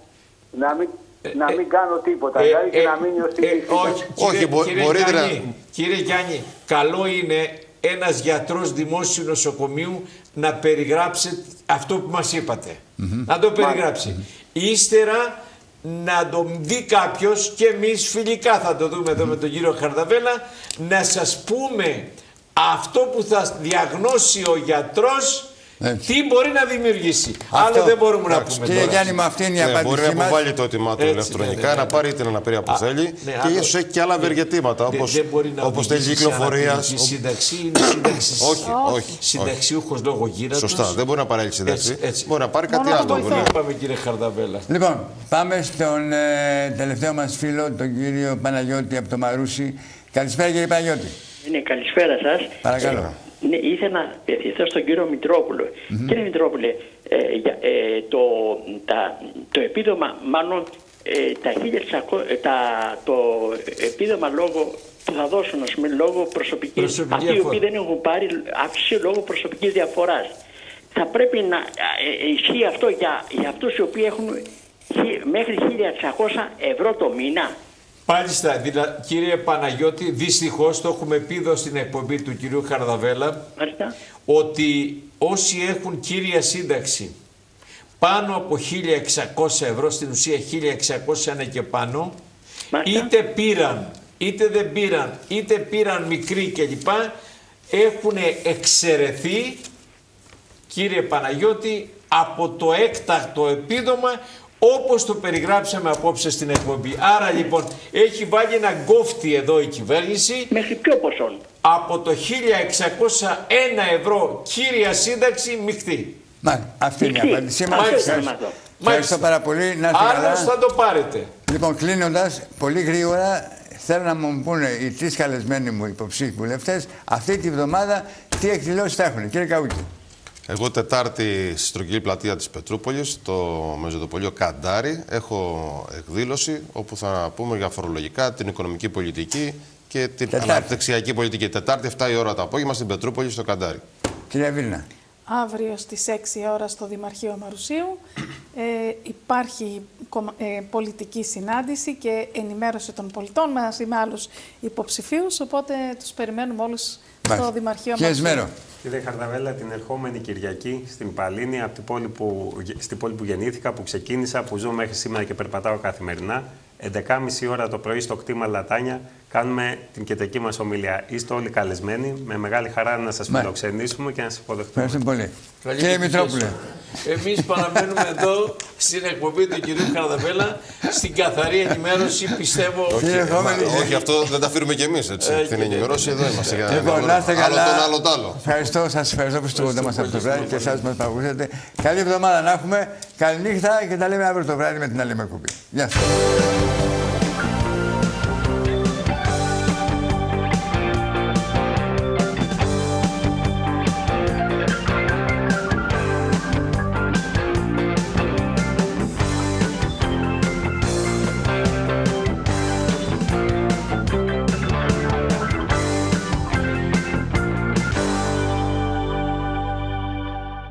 Να μην, ε, να μην κάνω τίποτα,
ε,
δηλαδή
ε,
και να μείνει ως
ε, όχι,
όχι,
κύριε, κύριε,
μπορείτε
Γιάννη,
να...
κύριε Γιάννη, καλό είναι ένας γιατρός δημόσιου νοσοκομείου να περιγράψει αυτό που μας είπατε. Mm-hmm. Να το περιγράψει. Mm-hmm. Ύστερα να το δει κάποιος, και εμείς φιλικά θα το δούμε εδώ mm-hmm. με τον κύριο Χαρδαβέλα, να σας πούμε αυτό που θα διαγνώσει ο γιατρός, έτσι, τι μπορεί να δημιουργήσει. Αυτό, άλλο δεν μπορούμε εντάξει, να πούμε.
Κύριε
τώρα.
Γιάννη, με αυτή είναι η απάντηση.
Μπορεί να αποβάλει το έτοιμά του ηλεκτρονικά, ναι, ναι, ναι, να πάρει την αναπηρία που Α, θέλει ναι, και ίσως έχει και άλλα ευεργετήματα, όπως τέλη κυκλοφορία.
Η σύνταξη είναι σύνταξη.
Όχι, όχι.
Συνταξιούχος λόγω γύρατος.
Σωστά, δεν μπορεί να παρέλθει σύνταξη. Μπορεί να πάρει κάτι άλλο.
Πάμε, κύριε Χαρδαβέλα.
Λοιπόν, πάμε στον τελευταίο μας φίλο, τον κύριο Παναγιώτη από το Μαρούσι. Καλησπέρα, κύριε Παναγιώτη.
Ναι, καλησπέρα σας.
Παρακαλώ.
Ναι, ήθελα να απευθυνθώ στον κύριο Μητρόπουλο. Mm-hmm. Κύριε Μητρόπουλε, ε, ε, το, τα, το επίδομα, μάλλον ε, τα χίλια εξακόσια, τα, το επίδομα λόγω που θα δώσουν, ας πούμε, λόγω προσωπικής,
προσωπική
αυτοί οι οποίοι δεν έχουν πάρει αύξηση λόγω προσωπικής διαφοράς. Θα πρέπει να ε, ισχύει αυτό για, για αυτούς οι οποίοι έχουν μέχρι χίλια εξακόσια ευρώ το μήνα.
Μάλιστα, δηλα... κύριε Παναγιώτη, δυστυχώς το έχουμε πει εδώ στην εκπομπή του κυρίου Χαρδαβέλα, Μάλιστα. ότι όσοι έχουν κύρια σύνταξη πάνω από χίλια εξακόσια ευρώ, στην ουσία χίλια εξακόσια είναι και πάνω, Μάλιστα. είτε πήραν, είτε δεν πήραν, είτε πήραν μικρή κλπ, έχουν εξαιρεθεί, κύριε Παναγιώτη, από το έκτακτο επίδομα, όπως το περιγράψαμε απόψε στην εκπομπή. Άρα λοιπόν έχει βάλει ένα γκόφτι εδώ η κυβέρνηση.
Μέχρι ποιο ποσό?
Από το χίλια εξακόσια ένα ευρώ κύρια σύνταξη μειχτή.
Μα, αυτή είναι η απάντησή μας. Ευχαριστώ πάρα πολύ. Να
Άλλος θα το πάρετε.
Λοιπόν, κλείνοντας, πολύ γρήγορα θέλω να μου πούνε οι τρεις καλεσμένοι μου υποψήφοι βουλευτές αυτή τη βδομάδα τι εκδηλώσεις θα έχουν. Κύριε Καούκη.
Εγώ Τετάρτη στη Στρογγυλή Πλατεία της Πετρούπολης, στο μεζοδοπολείο Καντάρι, έχω εκδήλωση όπου θα πούμε για φορολογικά, την οικονομική πολιτική και την αναπτυξιακή πολιτική. Τετάρτη, εφτά η ώρα το απόγευμα στην Πετρούπολη, στο Καντάρι.
Κυρία Βίλνα.
αύριο στις έξι ώρα στο Δημαρχείο Μαρουσίου. Ε, υπάρχει ε, πολιτική συνάντηση και ενημέρωση των πολιτών μαζί με άλλους υποψηφίους, οπότε τους περιμένουμε όλους Μάλιστα. στο Δημαρχείο Μαρουσίου.
Κύριε Χαρδαβέλα, την ερχόμενη Κυριακή στην Παλίνη, από την πόλη που, στην πόλη που γεννήθηκα, που ξεκίνησα, που ζω μέχρι σήμερα και περπατάω καθημερινά, έντεκα και μισή ώρα το πρωί στο κτήμα Λατάνια, κάνουμε την κεντρική μας ομιλία. Είστε όλοι καλεσμένοι. Με μεγάλη χαρά να σας φιλοξενήσουμε και να σας υποδεχτούμε.
Ευχαριστώ πολύ. Κύριε Μητρόπουλε.
Εμείς παραμένουμε εδώ στην εκπομπή του κυρίου Χαρδαβέλα, στην καθαρή ενημέρωση, πιστεύω.
Όχι, ε, όχι αυτό δεν τα αφήνουμε κι εμείς. Έτσι. Ε, την ενημέρωση εδώ είμαστε. Για
λοιπόν, να είστε καλά.
Άλλο τον, άλλο
ευχαριστώ, σας ευχαριστώ που στηρίξατε μας από το βράδυ και εσάς που μας παρακολουθήσατε. Καλή εβδομάδα να έχουμε. Καληνύχτα και τα λέμε αύριο το βράδυ με την άλλη εκπομπή. Γεια σας.